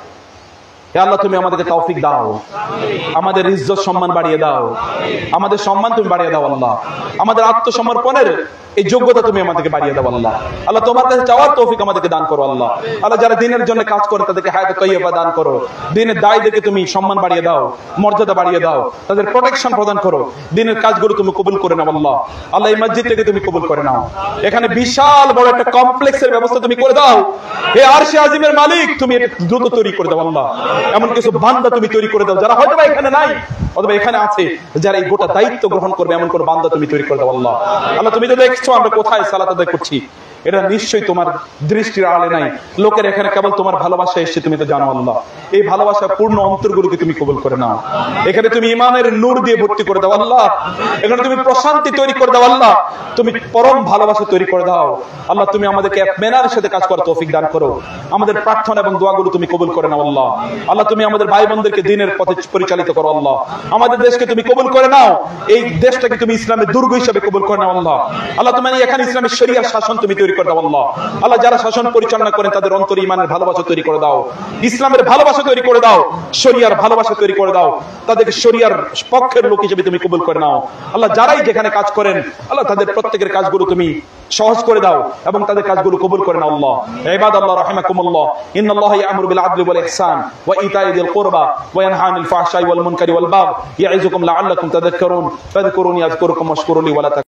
হে আল্লাহ, তুমি আমাদেরকে তৌফিক দাও, আমাদের ইজ্জত সম্মান বাড়িয়ে দাও, আমাদের সম্মান তুমি বাড়িয়ে দাও আল্লাহ, আমাদের আত্মসমর্পণের এই যোগ্যতা তুমি আমাদেরকে বাড়িয়ে দাও আল্লাহ। আল্লাহ, তোমার কাছে চাওয়ার তৌফিক আমাদেরকে দান করো আল্লাহ। আল্লাহ, যারা দিনের জন্য কাজ করে তাদেরকে হায়াতে তাইয়্যিবা দান করো, দিনের দায়ীদেরকে তুমি সম্মান বাড়িয়ে দাও, মর্যাদা বাড়িয়ে দাও, তাদের প্রোটেকশন প্রদান করো, দিনের কাজগুলো তুমি কবুল করে নাও আল্লাহ। আল্লাহ, এই মসজিদটাকে তুমি কবুল করে নাও, এখানে বিশাল বড় একটা কমপ্লেক্সের ব্যবস্থা তুমি করে দাও। হে আরশে আজিমের মালিক, তুমি এটা দ্রুত তৈরি করে দাও আল্লাহ। এমন কিছু বান্দা তুমি তৈরি করে দাও যারা হয়তো বা এখানে নাই অথবা এখানে আছে, যারা এই গোটা দায়িত্ব গ্রহণ করবে, এমন কোন বান্দা তুমি তৈরি করে দাও আল্লাহ। আল্লাহ, তুমি তো দেখছো আমরা কোথায় সালাত আদায় করছি, এটা নিশ্চয়ই তোমার দৃষ্টির আড়ালে নাই। লোকের এখানে কেবল তোমার ভালোবাসা এসেছে, তুমি তো জানো আল্লাহ। এই ভালোবাসা পূর্ণ অন্তরগুলোকে তুমি কবুল করে নাও, এখানে তুমি ইমানের নূর দিয়ে ভর্তি করে দাও আল্লাহ, এখানে তুমি প্রশান্তি তৈরি করে দাও আল্লাহ, তুমি পরম ভালোবাসা তৈরি করে দাও আল্লাহ। তুমি আমাদেরকে মেনার সাথে কাজ করার তৌফিক দান করো, আমাদের প্রার্থনা এবং দোয়াগুলো তুমি কবুল করে নাও আল্লাহ। আল্লাহ, তুমি আমাদের ভাই বোনদেরকে দ্বীনের পথে পরিচালিত করো আল্লাহ। আমাদের দেশকে তুমি কবুল করে নাও, এই দেশটাকে তুমি ইসলামের দুর্গ হিসেবে কবুল করে নাও আল্লাহ। আল্লাহ, তুমি এখানে ইসলামের শরিয়ার শাসন তুমি তৈরি করে দাও আল্লাহ। আল্লাহ, যারা শাসন পরিচালনা করেন তাদের অন্তরে ঈমানের ভালোবাসা তৈরি করে দাও, ইসলামের ভালোবাসা তৈরি করে দাও, শরিয়ার ভালোবাসা তৈরি করে দাও, তাদেরকে শরিয়ার পক্ষের লোক হিসেবে তুমি কবুল করে নাও আল্লাহ। যারাই যেখানে কাজ করেন আল্লাহ, তাদের প্রত্যেকের কাজগুলো তুমি সহজ করে দাও এবং তাদের কাজগুলো কবুল করে নাও আল্লাহ। ইবাদাল্লাহ রাহিমাকুমুল্লাহ, ইন্নাল্লাহা ইয়া'মুরু বিল আদলি ওয়াল ইহসান ওয়া ইতা'i যিল কুরবা ওয়া ইয়ানহা আনিল ফাহশাই ওয়াল মুনকারি ওয়াল বাগই ইয়া'iযুকুম লা'আল্লাকুম তাযাক্কারুন ফাযকুরুনি আযকুরকুম ওয়াশকুরু লি ওয়া লা